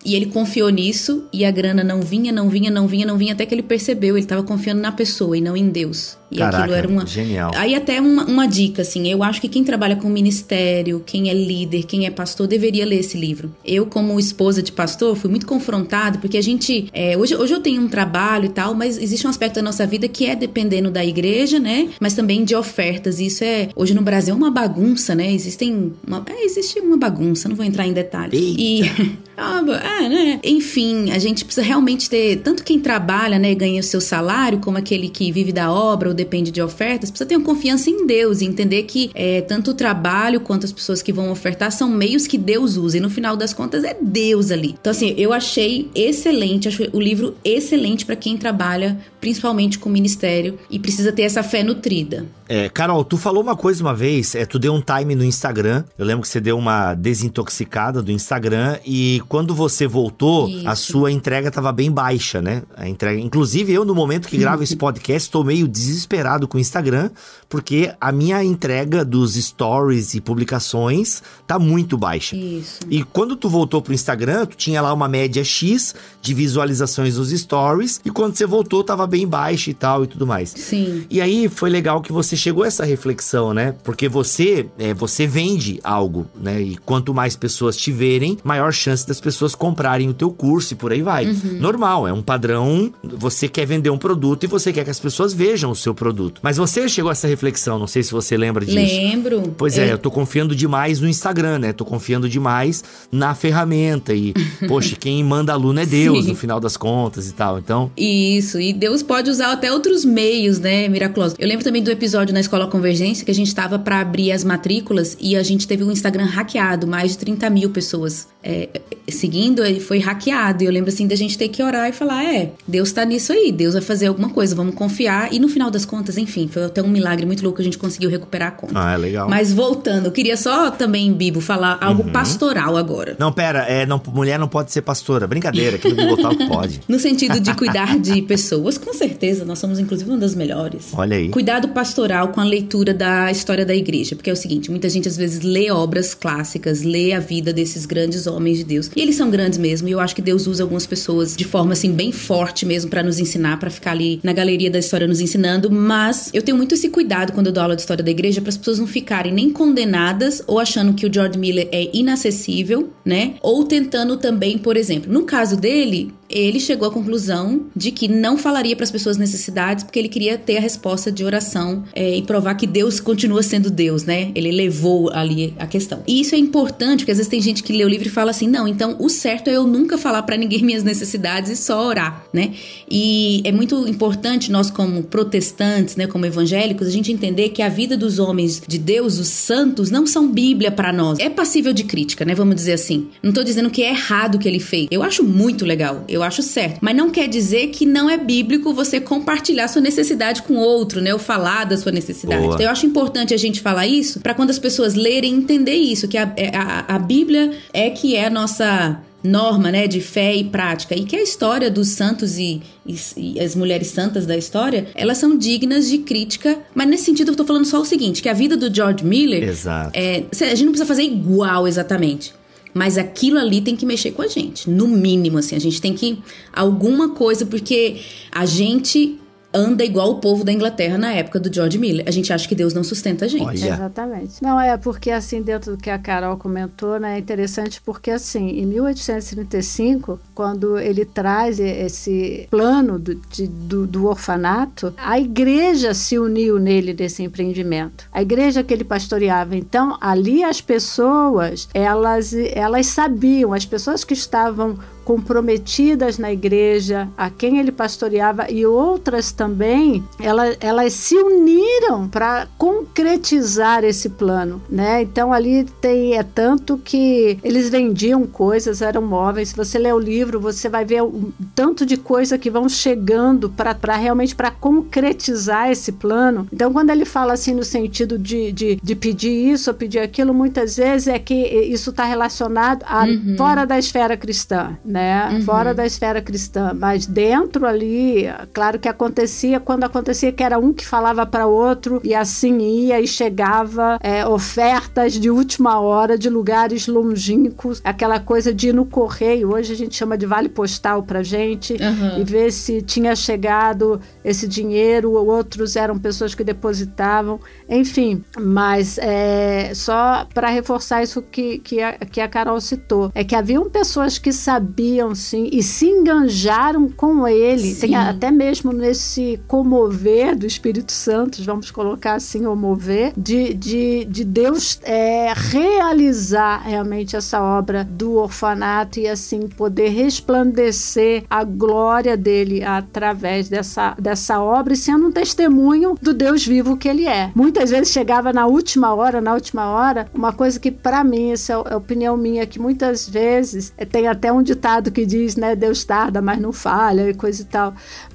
E ele confiou nisso e a grana não vinha, não vinha, não vinha, não vinha, até que ele percebeu, ele estava confiando na pessoa e não em Deus. E Caraca, aquilo era uma... genial. Aí até uma, uma dica, assim, eu acho que quem trabalha com ministério, quem é líder, quem é pastor, deveria ler esse livro. Eu, como esposa de pastor, fui muito confrontada, porque a gente... É, hoje, hoje eu tenho um trabalho e tal, mas existe um aspecto da nossa vida que é dependendo da igreja, né? Mas também de ofertas. Isso é... Hoje no Brasil é uma bagunça, né? Existem... Uma, é, existe uma bagunça, não vou entrar em detalhes. Eita. E... É, né? Enfim, a gente precisa realmente ter... Tanto quem trabalha, né, ganha o seu salário, como aquele que vive da obra ou depende de ofertas, precisa ter uma confiança em Deus e entender que é, tanto o trabalho quanto as pessoas que vão ofertar são meios que Deus usa. E no final das contas é Deus ali. Então assim, eu achei excelente, acho o livro excelente para quem trabalha principalmente com ministério e precisa ter essa fé nutrida. É, Carol, tu falou uma coisa uma vez, é, tu deu um time no Instagram, eu lembro que você deu uma desintoxicada do Instagram e quando você voltou, Isso. a sua entrega tava bem baixa, né? A entrega, inclusive eu no momento que gravo esse podcast tô meio desesperado com o Instagram, porque a minha entrega dos stories e publicações tá muito baixa. Isso. E quando tu voltou pro Instagram, tu tinha lá uma média X de visualizações dos stories e quando você voltou tava bem baixa e tal e tudo mais. Sim. E aí foi legal que você chegou a essa reflexão, né? Porque você, é, você vende algo, né? E quanto mais pessoas te verem, maior chance das pessoas comprarem o teu curso e por aí vai. Uhum. Normal, é um padrão. Você quer vender um produto e você quer que as pessoas vejam o seu produto. Mas você chegou a essa reflexão, não sei se você lembra disso. Lembro. Pois é, é eu tô confiando demais no Instagram, né? Tô confiando demais na ferramenta e, poxa, quem manda aluno é Deus, Sim. no final das contas e tal, então... Isso, e Deus pode usar até outros meios, né, miraculosos. Eu lembro também do episódio na Escola Convergência que a gente tava pra abrir as matrículas e a gente teve um Instagram hackeado, mais de trinta mil pessoas é, seguindo, ele foi hackeado. E eu lembro assim da gente ter que orar e falar, é, Deus tá nisso aí, Deus vai fazer alguma coisa, vamos confiar. E no final das contas, enfim, foi até um milagre muito louco que a gente conseguiu recuperar a conta. Ah, é legal. Mas voltando, eu queria só também, Bibo, falar algo uhum. pastoral agora. Não, pera, é, não, mulher não pode ser pastora. Brincadeira, aqui no Google Talk pode. No sentido de cuidar de pessoas, com certeza, nós somos inclusive uma das melhores. Olha aí. Cuidado pastoral com a leitura da história da igreja, porque é o seguinte, muita gente às vezes lê obras clássicas, lê a vida desses grandes homens de Deus, e eles são grandes mesmo, e eu acho que Deus usa algumas pessoas de forma assim bem forte mesmo pra nos ensinar, pra ficar ali na galeria da história nos ensinando, mas eu tenho muito esse cuidado quando eu dou aula de história da igreja para as pessoas não ficarem nem condenadas ou achando que o George Miller é inacessível, né? Ou tentando também, por exemplo, no caso dele, ele chegou à conclusão de que não falaria para as pessoas necessidades porque ele queria ter a resposta de oração é, e provar que Deus continua sendo Deus, né? Ele levou ali a questão. E isso é importante, porque às vezes tem gente que lê o livro e fala assim, não, então o certo é eu nunca falar para ninguém minhas necessidades e só orar, né? E é muito importante nós como protestantes, né, como evangélicos, a gente entender que a vida dos homens de Deus, os santos, não são Bíblia para nós. É passível de crítica, né? Vamos dizer assim. Não tô dizendo que é errado o que ele fez. Eu acho muito legal. Eu acho certo. Mas não quer dizer que não é bíblico você compartilhar sua necessidade com outro, né? Ou falar da sua necessidade. Boa. Então eu acho importante a gente falar isso para quando as pessoas lerem entender isso, que a, a, a Bíblia é que é a nossa norma, né, de fé e prática, e que a história dos santos e, e, e as mulheres santas da história, elas são dignas de crítica, mas nesse sentido eu tô falando só o seguinte, que a vida do George Miller, Exato. É, a gente não precisa fazer igual exatamente, mas aquilo ali tem que mexer com a gente, no mínimo, assim, a gente tem que alguma coisa, porque a gente anda igual o povo da Inglaterra na época do George Miller. A gente acha que Deus não sustenta a gente. Olha. Exatamente. Não, é porque assim, dentro do que a Carol comentou, né, é interessante porque assim, em mil oitocentos e trinta e cinco, quando ele traz esse plano do, de, do, do orfanato, a igreja se uniu nele desse empreendimento. A igreja que ele pastoreava. Então, ali as pessoas, elas, elas sabiam, as pessoas que estavam comprometidas na igreja, a quem ele pastoreava, e outras também, elas, elas se uniram para concretizar esse plano, né? Então ali tem, é tanto que eles vendiam coisas, eram móveis. Se você ler o livro, você vai ver o tanto de coisa que vão chegando para realmente para concretizar esse plano. Então quando ele fala assim no sentido de, de, de pedir isso ou pedir aquilo, muitas vezes é que isso está relacionado a uhum. fora da esfera cristã, né? né? Uhum. Fora da esfera cristã, mas dentro ali, claro que acontecia, quando acontecia que era um que falava para outro, e assim ia e chegava é, ofertas de última hora de lugares longínquos, aquela coisa de ir no correio, hoje a gente chama de vale postal pra gente, uhum. e ver se tinha chegado esse dinheiro, outros eram pessoas que depositavam, enfim, mas é, só para reforçar isso que, que, a, que a Carol citou, é que haviam pessoas que sabiam sim, e se enganjaram com ele, sim. Tem até mesmo nesse comover do Espírito Santo, vamos colocar assim, o mover, de, de, de Deus é, realizar realmente essa obra do orfanato e assim poder resplandecer a glória dele através dessa, dessa obra e sendo um testemunho do Deus vivo que ele é. Muitas vezes chegava na última hora, na última hora, uma coisa que para mim, essa é a opinião minha, que muitas vezes, tem até um ditado que diz, né, Deus tarda, mas não falha e coisa e tal,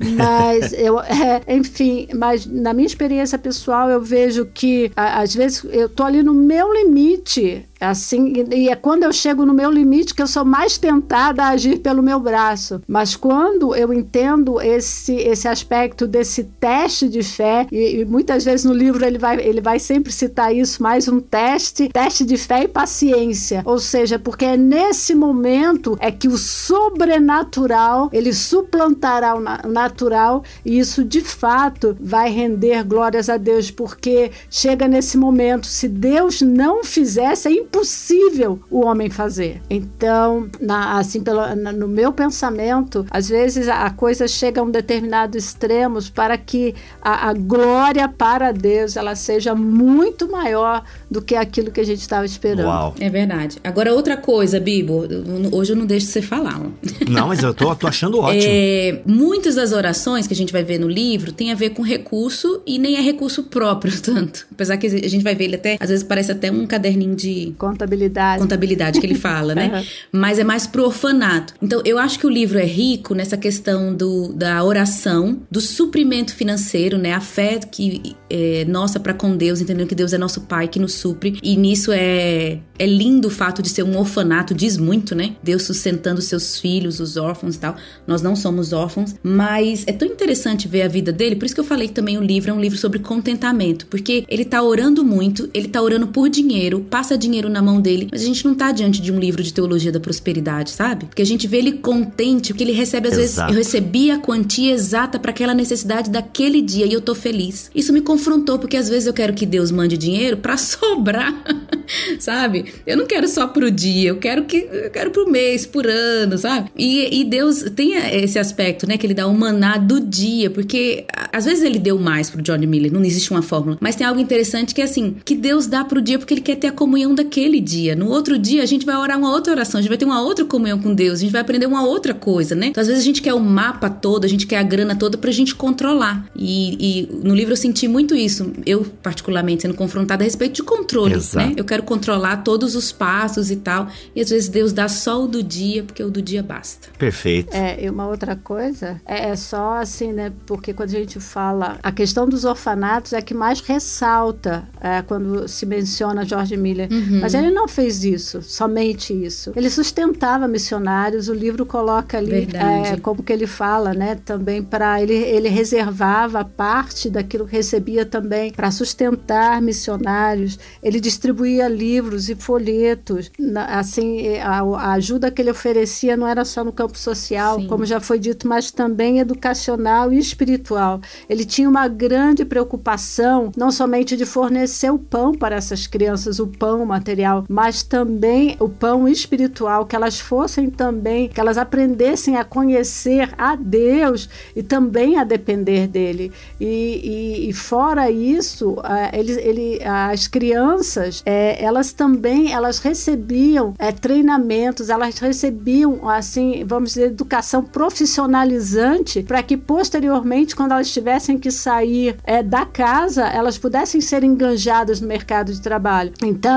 mas eu, é, enfim, mas na minha experiência pessoal eu vejo que a, às vezes eu tô ali no meu limite, assim, e é quando eu chego no meu limite que eu sou mais tentada a agir pelo meu braço, mas quando eu entendo esse, esse aspecto desse teste de fé, e, e muitas vezes no livro ele vai, ele vai sempre citar isso, mais um teste, teste de fé e paciência, ou seja, porque é nesse momento é que o sobrenatural, ele suplantará o natural, e isso de fato vai render glórias a Deus, porque chega nesse momento, se Deus não fizesse, é impossível o homem fazer. Então, na, assim, pelo, na, no meu pensamento, às vezes a, a coisa chega a um determinado extremo para que a, a glória para Deus, ela seja muito maior do que aquilo que a gente estava esperando. Uau. É verdade. Agora, outra coisa, Bibo, hoje eu não deixo você falar. Não, mas eu tô, tô achando ótimo. É, muitas das orações que a gente vai ver no livro tem a ver com recurso e nem é recurso próprio tanto. Apesar que a gente vai ver ele até, às vezes parece até um caderninho de contabilidade. Contabilidade que ele fala, né? Uhum. Mas é mais pro orfanato. Então, eu acho que o livro é rico nessa questão do, da oração, do suprimento financeiro, né? A fé que é nossa para com Deus, entendendo que Deus é nosso Pai que nos supre. E nisso é, é lindo o fato de ser um orfanato, diz muito, né? Deus sustentando seus filhos, os órfãos e tal. Nós não somos órfãos, mas é tão interessante ver a vida dele, por isso que eu falei que também o livro é um livro sobre contentamento, porque ele tá orando muito, ele tá orando por dinheiro, passa dinheiro na mão dele, mas a gente não tá diante de um livro de teologia da prosperidade, sabe? Porque a gente vê ele contente, porque ele recebe às Exato. vezes, eu recebi a quantia exata para aquela necessidade daquele dia e eu tô feliz. Isso me confrontou, porque às vezes eu quero que Deus mande dinheiro pra sobrar, sabe? Eu não quero só pro dia, eu quero que eu quero pro mês, por ano, sabe? E, e Deus tem esse aspecto, né, que ele dá o maná do dia, porque às vezes ele deu mais pro George Miller, não existe uma fórmula, mas tem algo interessante que é assim, que Deus dá pro dia porque ele quer ter a comunhão daquele dia. No outro dia a gente vai orar uma outra oração, a gente vai ter uma outra comunhão com Deus, a gente vai aprender uma outra coisa, né? Então às vezes a gente quer o mapa todo, a gente quer a grana toda pra gente controlar. E, e no livro eu senti muito isso, eu particularmente sendo confrontada a respeito de controle, Exato. né? Eu quero controlar todos os passos e tal, e às vezes Deus dá só o do dia, porque o do dia basta. Perfeito. É, e uma outra coisa, é, é só assim, né? Porque quando a gente fala, a questão dos orfanatos é que mais ressalta é, quando se menciona George Miller. Uhum. Mas ele não fez isso, somente isso. Ele sustentava missionários, o livro coloca ali, é, como que ele fala, né? Também para ele, ele reservava parte daquilo que recebia também para sustentar missionários. Ele distribuía livros e folhetos. Assim, a, a ajuda que ele oferecia não era só no campo social, Sim. como já foi dito, mas também educacional e espiritual. Ele tinha uma grande preocupação, não somente de fornecer o pão para essas crianças, o pão material, mas também o pão espiritual, que elas fossem também, que elas aprendessem a conhecer a Deus e também a depender dele. E, e, e fora isso, ele, ele, as crianças, é, elas também, elas recebiam é, treinamentos, elas recebiam, assim, vamos dizer, educação profissionalizante para que posteriormente, quando elas tivessem que sair é, da casa, elas pudessem ser enganjadas no mercado de trabalho. Então, era uma coisa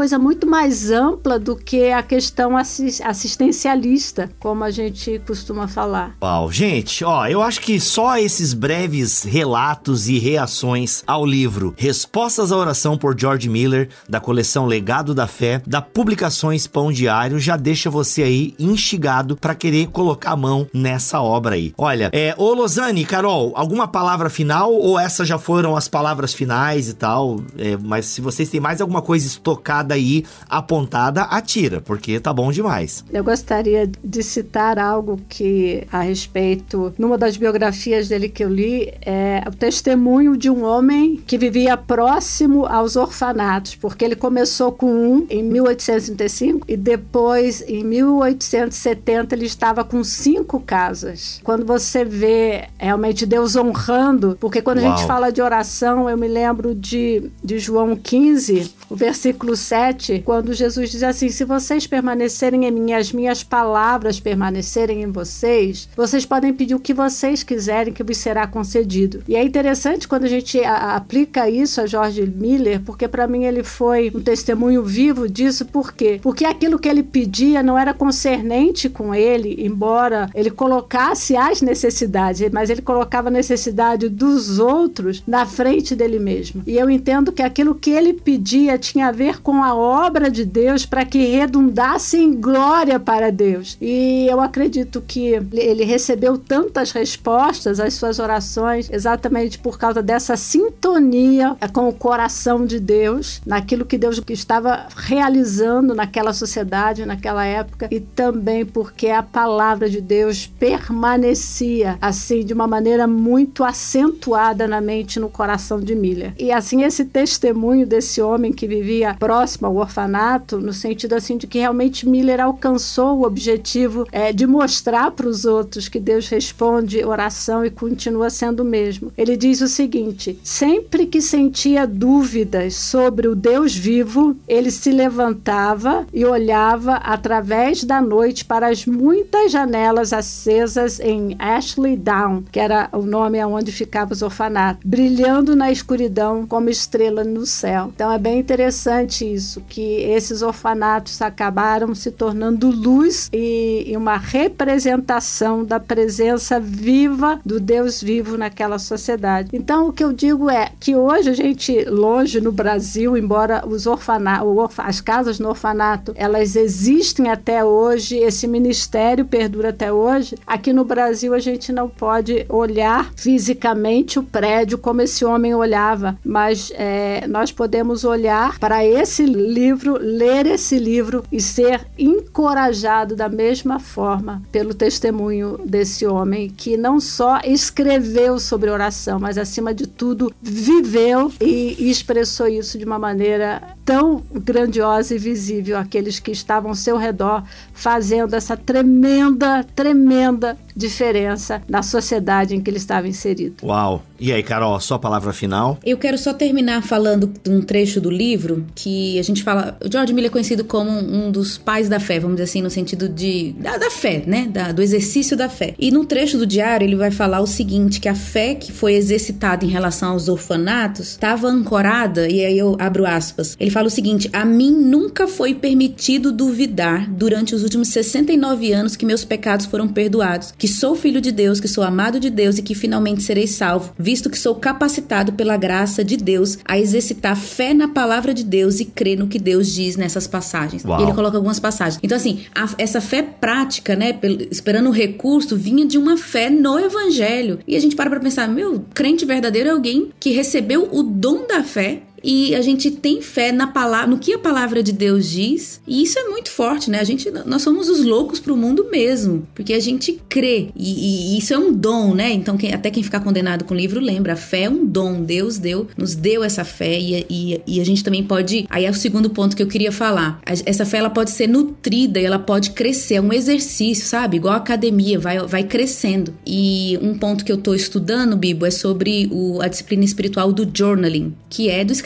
coisa muito mais ampla do que a questão assistencialista, como a gente costuma falar. Uau, gente, ó, eu acho que só esses breves relatos e reações ao livro Respostas à Oração por George Miller, da coleção Legado da Fé, da Publicações Pão Diário, já deixa você aí instigado para querer colocar a mão nessa obra aí. Olha, é, ô Lozane, Carol, alguma palavra final ou essas já foram as palavras finais e tal? É, mas se vocês têm mais alguma coisa estocada aí, apontada, atira, porque tá bom demais. Eu gostaria de citar algo que, a respeito, numa das biografias dele que eu li, é o testemunho de um homem que vivia próximo aos orfanatos, porque ele começou com um em mil oitocentos e trinta e cinco e depois, em mil oitocentos e setenta, ele estava com cinco casas. Quando você vê realmente Deus honrando, porque quando Uau. a gente fala de oração, eu me lembro de, de João quinze, o versículo sete, quando Jesus diz assim: se vocês permanecerem em mim, as minhas palavras permanecerem em vocês, vocês podem pedir o que vocês quiserem, que vos será concedido. E é interessante quando a gente a, aplica isso a George Miller, porque para mim ele foi um testemunho vivo disso. Por quê? Porque aquilo que ele pedia não era concernente com ele, embora ele colocasse as necessidades, mas ele colocava a necessidade dos outros na frente dele mesmo. E eu entendo que aquilo que ele pedia tinha a ver com a obra de Deus, para que redundasse em glória para Deus. E eu acredito que ele recebeu tantas respostas às suas orações exatamente por causa dessa sintonia com o coração de Deus, naquilo que Deus estava realizando naquela sociedade, naquela época, e também porque a palavra de Deus permanecia assim de uma maneira muito acentuada na mente e no coração de Miller. E assim esse testemunho desse homem que vivia próximo ao orfanato, no sentido assim de que realmente Miller alcançou o objetivo é, de mostrar para os outros que Deus responde oração e continua sendo o mesmo. Ele diz o seguinte: sempre que sentia dúvidas sobre o Deus vivo, ele se levantava e olhava através da noite para as muitas janelas acesas em Ashley Down, que era o nome onde ficava os orfanatos, brilhando na escuridão como estrela no céu. Então é bem interessante isso, que esses orfanatos acabaram se tornando luz e, e uma representação da presença viva do Deus vivo naquela sociedade. Então o que eu digo é que hoje a gente, longe no Brasil, embora os orfanatos, orfa, as casas no orfanato, elas existem até hoje, esse ministério perdura até hoje, aqui no Brasil a gente não pode olhar fisicamente o prédio como esse homem olhava, mas é, nós podemos olhar para esse livro, ler esse livro e ser encorajado da mesma forma pelo testemunho desse homem que não só escreveu sobre oração, mas acima de tudo viveu e expressou isso de uma maneira tão grandiosa e visível àqueles que estavam ao seu redor, fazendo essa tremenda, tremenda diferença na sociedade em que ele estava inserido. Uau! E aí, Carol, a sua palavra final? Eu quero só terminar falando de um trecho do livro que a gente fala... O George Miller é conhecido como um dos pais da fé, vamos dizer assim, no sentido de... Da, da fé, né? Da, do exercício da fé. E no trecho do diário, ele vai falar o seguinte, que a fé que foi exercitada em relação aos orfanatos estava ancorada, e aí eu abro aspas, ele fala o seguinte: a mim nunca foi permitido duvidar durante os últimos sessenta e nove anos que meus pecados foram perdoados, que sou filho de Deus, que sou amado de Deus e que finalmente serei salvo, visto que sou capacitado pela graça de Deus a exercitar fé na palavra de Deus e crer no que Deus diz nessas passagens. E ele coloca algumas passagens. Então assim, a, essa fé prática, né, esperando o recurso, vinha de uma fé no evangelho. E a gente para pra pensar, meu, crente verdadeiro é alguém que recebeu o dom da fé, e a gente tem fé na palavra, no que a palavra de Deus diz, e isso é muito forte, né? A gente, nós somos os loucos pro mundo mesmo, porque a gente crê, e, e isso é um dom, né? Então quem, até quem ficar condenado com o livro lembra, a fé é um dom, Deus deu, nos deu essa fé, e, e, e a gente também pode, aí é o segundo ponto que eu queria falar, essa fé ela pode ser nutrida e ela pode crescer, é um exercício, sabe? Igual a academia, vai, vai crescendo. E um ponto que eu tô estudando, Bibo, é sobre o, a disciplina espiritual do journaling, que é do escrever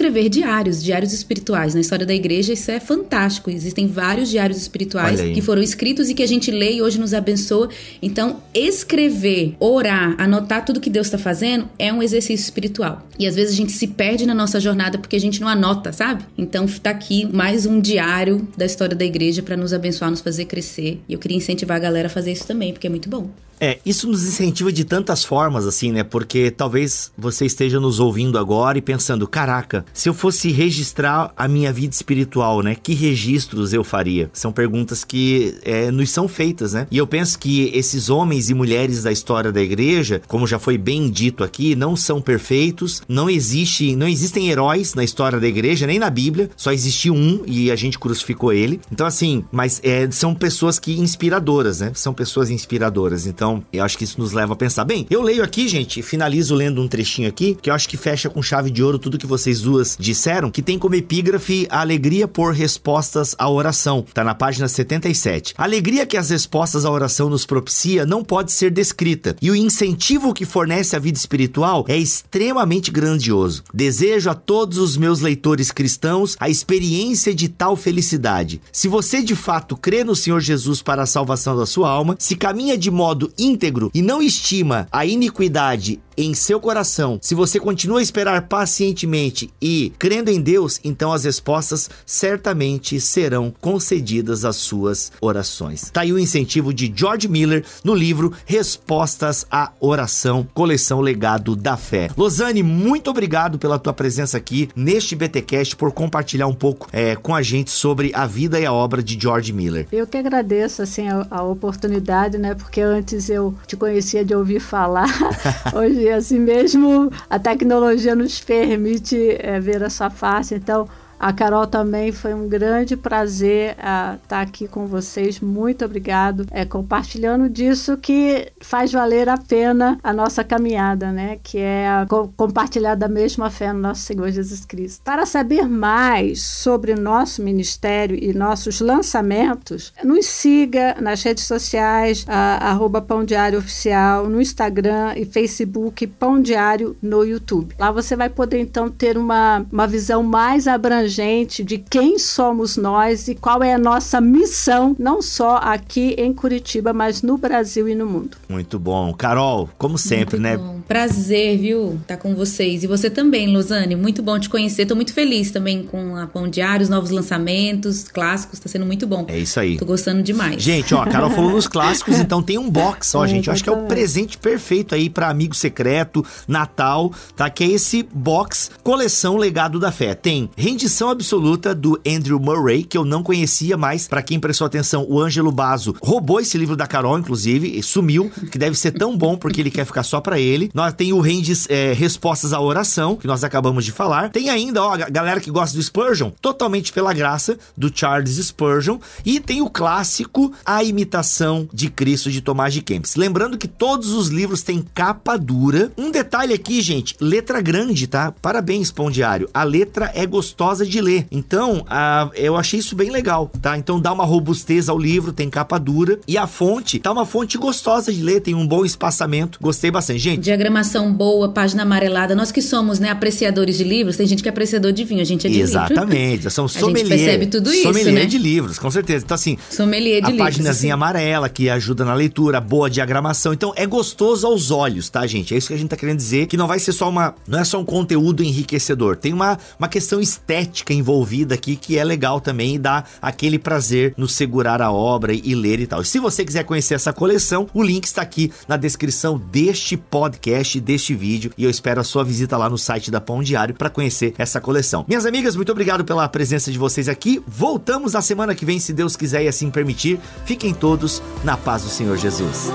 escrever diários, diários espirituais. Na história da igreja isso é fantástico, existem vários diários espirituais que foram escritos e que a gente lê e hoje nos abençoa. Então, escrever, orar, anotar tudo que Deus está fazendo é um exercício espiritual. E às vezes a gente se perde na nossa jornada porque a gente não anota, sabe? Então, tá aqui mais um diário da história da igreja para nos abençoar, nos fazer crescer. E eu queria incentivar a galera a fazer isso também, porque é muito bom. É, isso nos incentiva de tantas formas, assim, né? Porque talvez você esteja nos ouvindo agora e pensando, caraca, se eu fosse registrar a minha vida espiritual, né? Que registros eu faria? São perguntas que é, nos são feitas, né? E eu penso que esses homens e mulheres da história da igreja, como já foi bem dito aqui, não são perfeitos, não existe, não existem heróis na história da igreja, nem na Bíblia, só existiu um e a gente crucificou ele. Então, assim, mas é, são pessoas que inspiradoras, né? São pessoas inspiradoras, então Então, eu acho que isso nos leva a pensar. Bem, eu leio aqui, gente, finalizo lendo um trechinho aqui, que eu acho que fecha com chave de ouro tudo que vocês duas disseram, que tem como epígrafe a alegria por respostas à oração. Tá na página setenta e sete. A alegria que as respostas à oração nos propicia não pode ser descrita, e o incentivo que fornece a vida espiritual é extremamente grandioso. Desejo a todos os meus leitores cristãos a experiência de tal felicidade. Se você de fato crê no Senhor Jesus para a salvação da sua alma, se caminha de modo íntegro e não estima a iniquidade em seu coração, se você continua a esperar pacientemente e crendo em Deus, então as respostas certamente serão concedidas às suas orações. Tá aí o incentivo de George Miller no livro Respostas à Oração, coleção Legado da Fé. Losane, muito obrigado pela tua presença aqui neste BTcast, por compartilhar um pouco é, com a gente sobre a vida e a obra de George Miller. Eu que agradeço assim, a, a oportunidade, né? Porque antes eu te conhecia de ouvir falar, hoje assim mesmo a tecnologia nos permite é, ver a sua face, então a Carol também foi um grande prazer estar uh, tá aqui com vocês, muito obrigado, é, compartilhando disso que faz valer a pena a nossa caminhada, né, que é a, co- compartilhar da mesma fé no nosso Senhor Jesus Cristo. Para saber mais sobre nosso ministério e nossos lançamentos, nos siga nas redes sociais, uh, arroba Pão Diário Oficial, no Instagram e Facebook, Pão Diário no YouTube. Lá você vai poder então ter uma, uma visão mais abrangente de quem somos nós e qual é a nossa missão, não só aqui em Curitiba, mas no Brasil e no mundo. Muito bom. Carol, como sempre, muito né? Bom. Prazer, viu? Estar com vocês. E você também, Losane. Muito bom te conhecer. Tô muito feliz também com a Pão Diário, os novos lançamentos, clássicos. Tá sendo muito bom. É isso aí. Tô gostando demais. Gente, ó, a Carol falou nos clássicos, então tem um box, ó, é, gente. Eu acho que é o presente perfeito aí pra amigo secreto, Natal, tá? Que é esse box Coleção Legado da Fé. Tem Rendição Absoluta, do Andrew Murray, que eu não conhecia, mas pra quem prestou atenção, o Ângelo Basso roubou esse livro da Carol, inclusive, e sumiu, que deve ser tão bom porque ele quer ficar só pra ele. Nós tem o Rendes, é, Respostas à Oração, que nós acabamos de falar. Tem ainda, ó, a galera que gosta do Spurgeon, Totalmente pela Graça, do Charles Spurgeon. E tem o clássico A Imitação de Cristo, de Tomás de Kempis. Lembrando que todos os livros têm capa dura. Um detalhe aqui, gente, letra grande, tá? Parabéns, Pão Diário. A letra é gostosa de ler. Então, a, eu achei isso bem legal, tá? Então dá uma robustez ao livro, tem capa dura. E a fonte, tá uma fonte gostosa de ler, tem um bom espaçamento. Gostei bastante, gente. Diagramação boa, página amarelada. Nós que somos, né, apreciadores de livros, tem gente que é apreciador de vinho, a gente é de Exatamente, livro. são sommelier. A gente percebe tudo isso, sommelier né? de livros, com certeza. Então assim, sommelier de a livros, paginazinha assim. amarela que ajuda na leitura, boa diagramação. Então é gostoso aos olhos, tá, gente? É isso que a gente tá querendo dizer, que não vai ser só uma, não é só um conteúdo enriquecedor. Tem uma, uma questão estética envolvida aqui que é legal também e dá aquele prazer no segurar a obra e ler e tal. E se você quiser conhecer essa coleção, o link está aqui na descrição deste podcast, deste vídeo, e eu espero a sua visita lá no site da Pão Diário para conhecer essa coleção. Minhas amigas, muito obrigado pela presença de vocês aqui. Voltamos na semana que vem, se Deus quiser e assim permitir. Fiquem todos na paz do Senhor Jesus.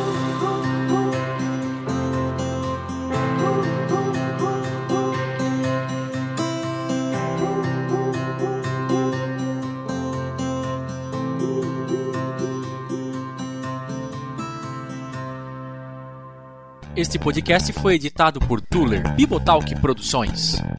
Este podcast foi editado por Tuller Bibotalk Produções.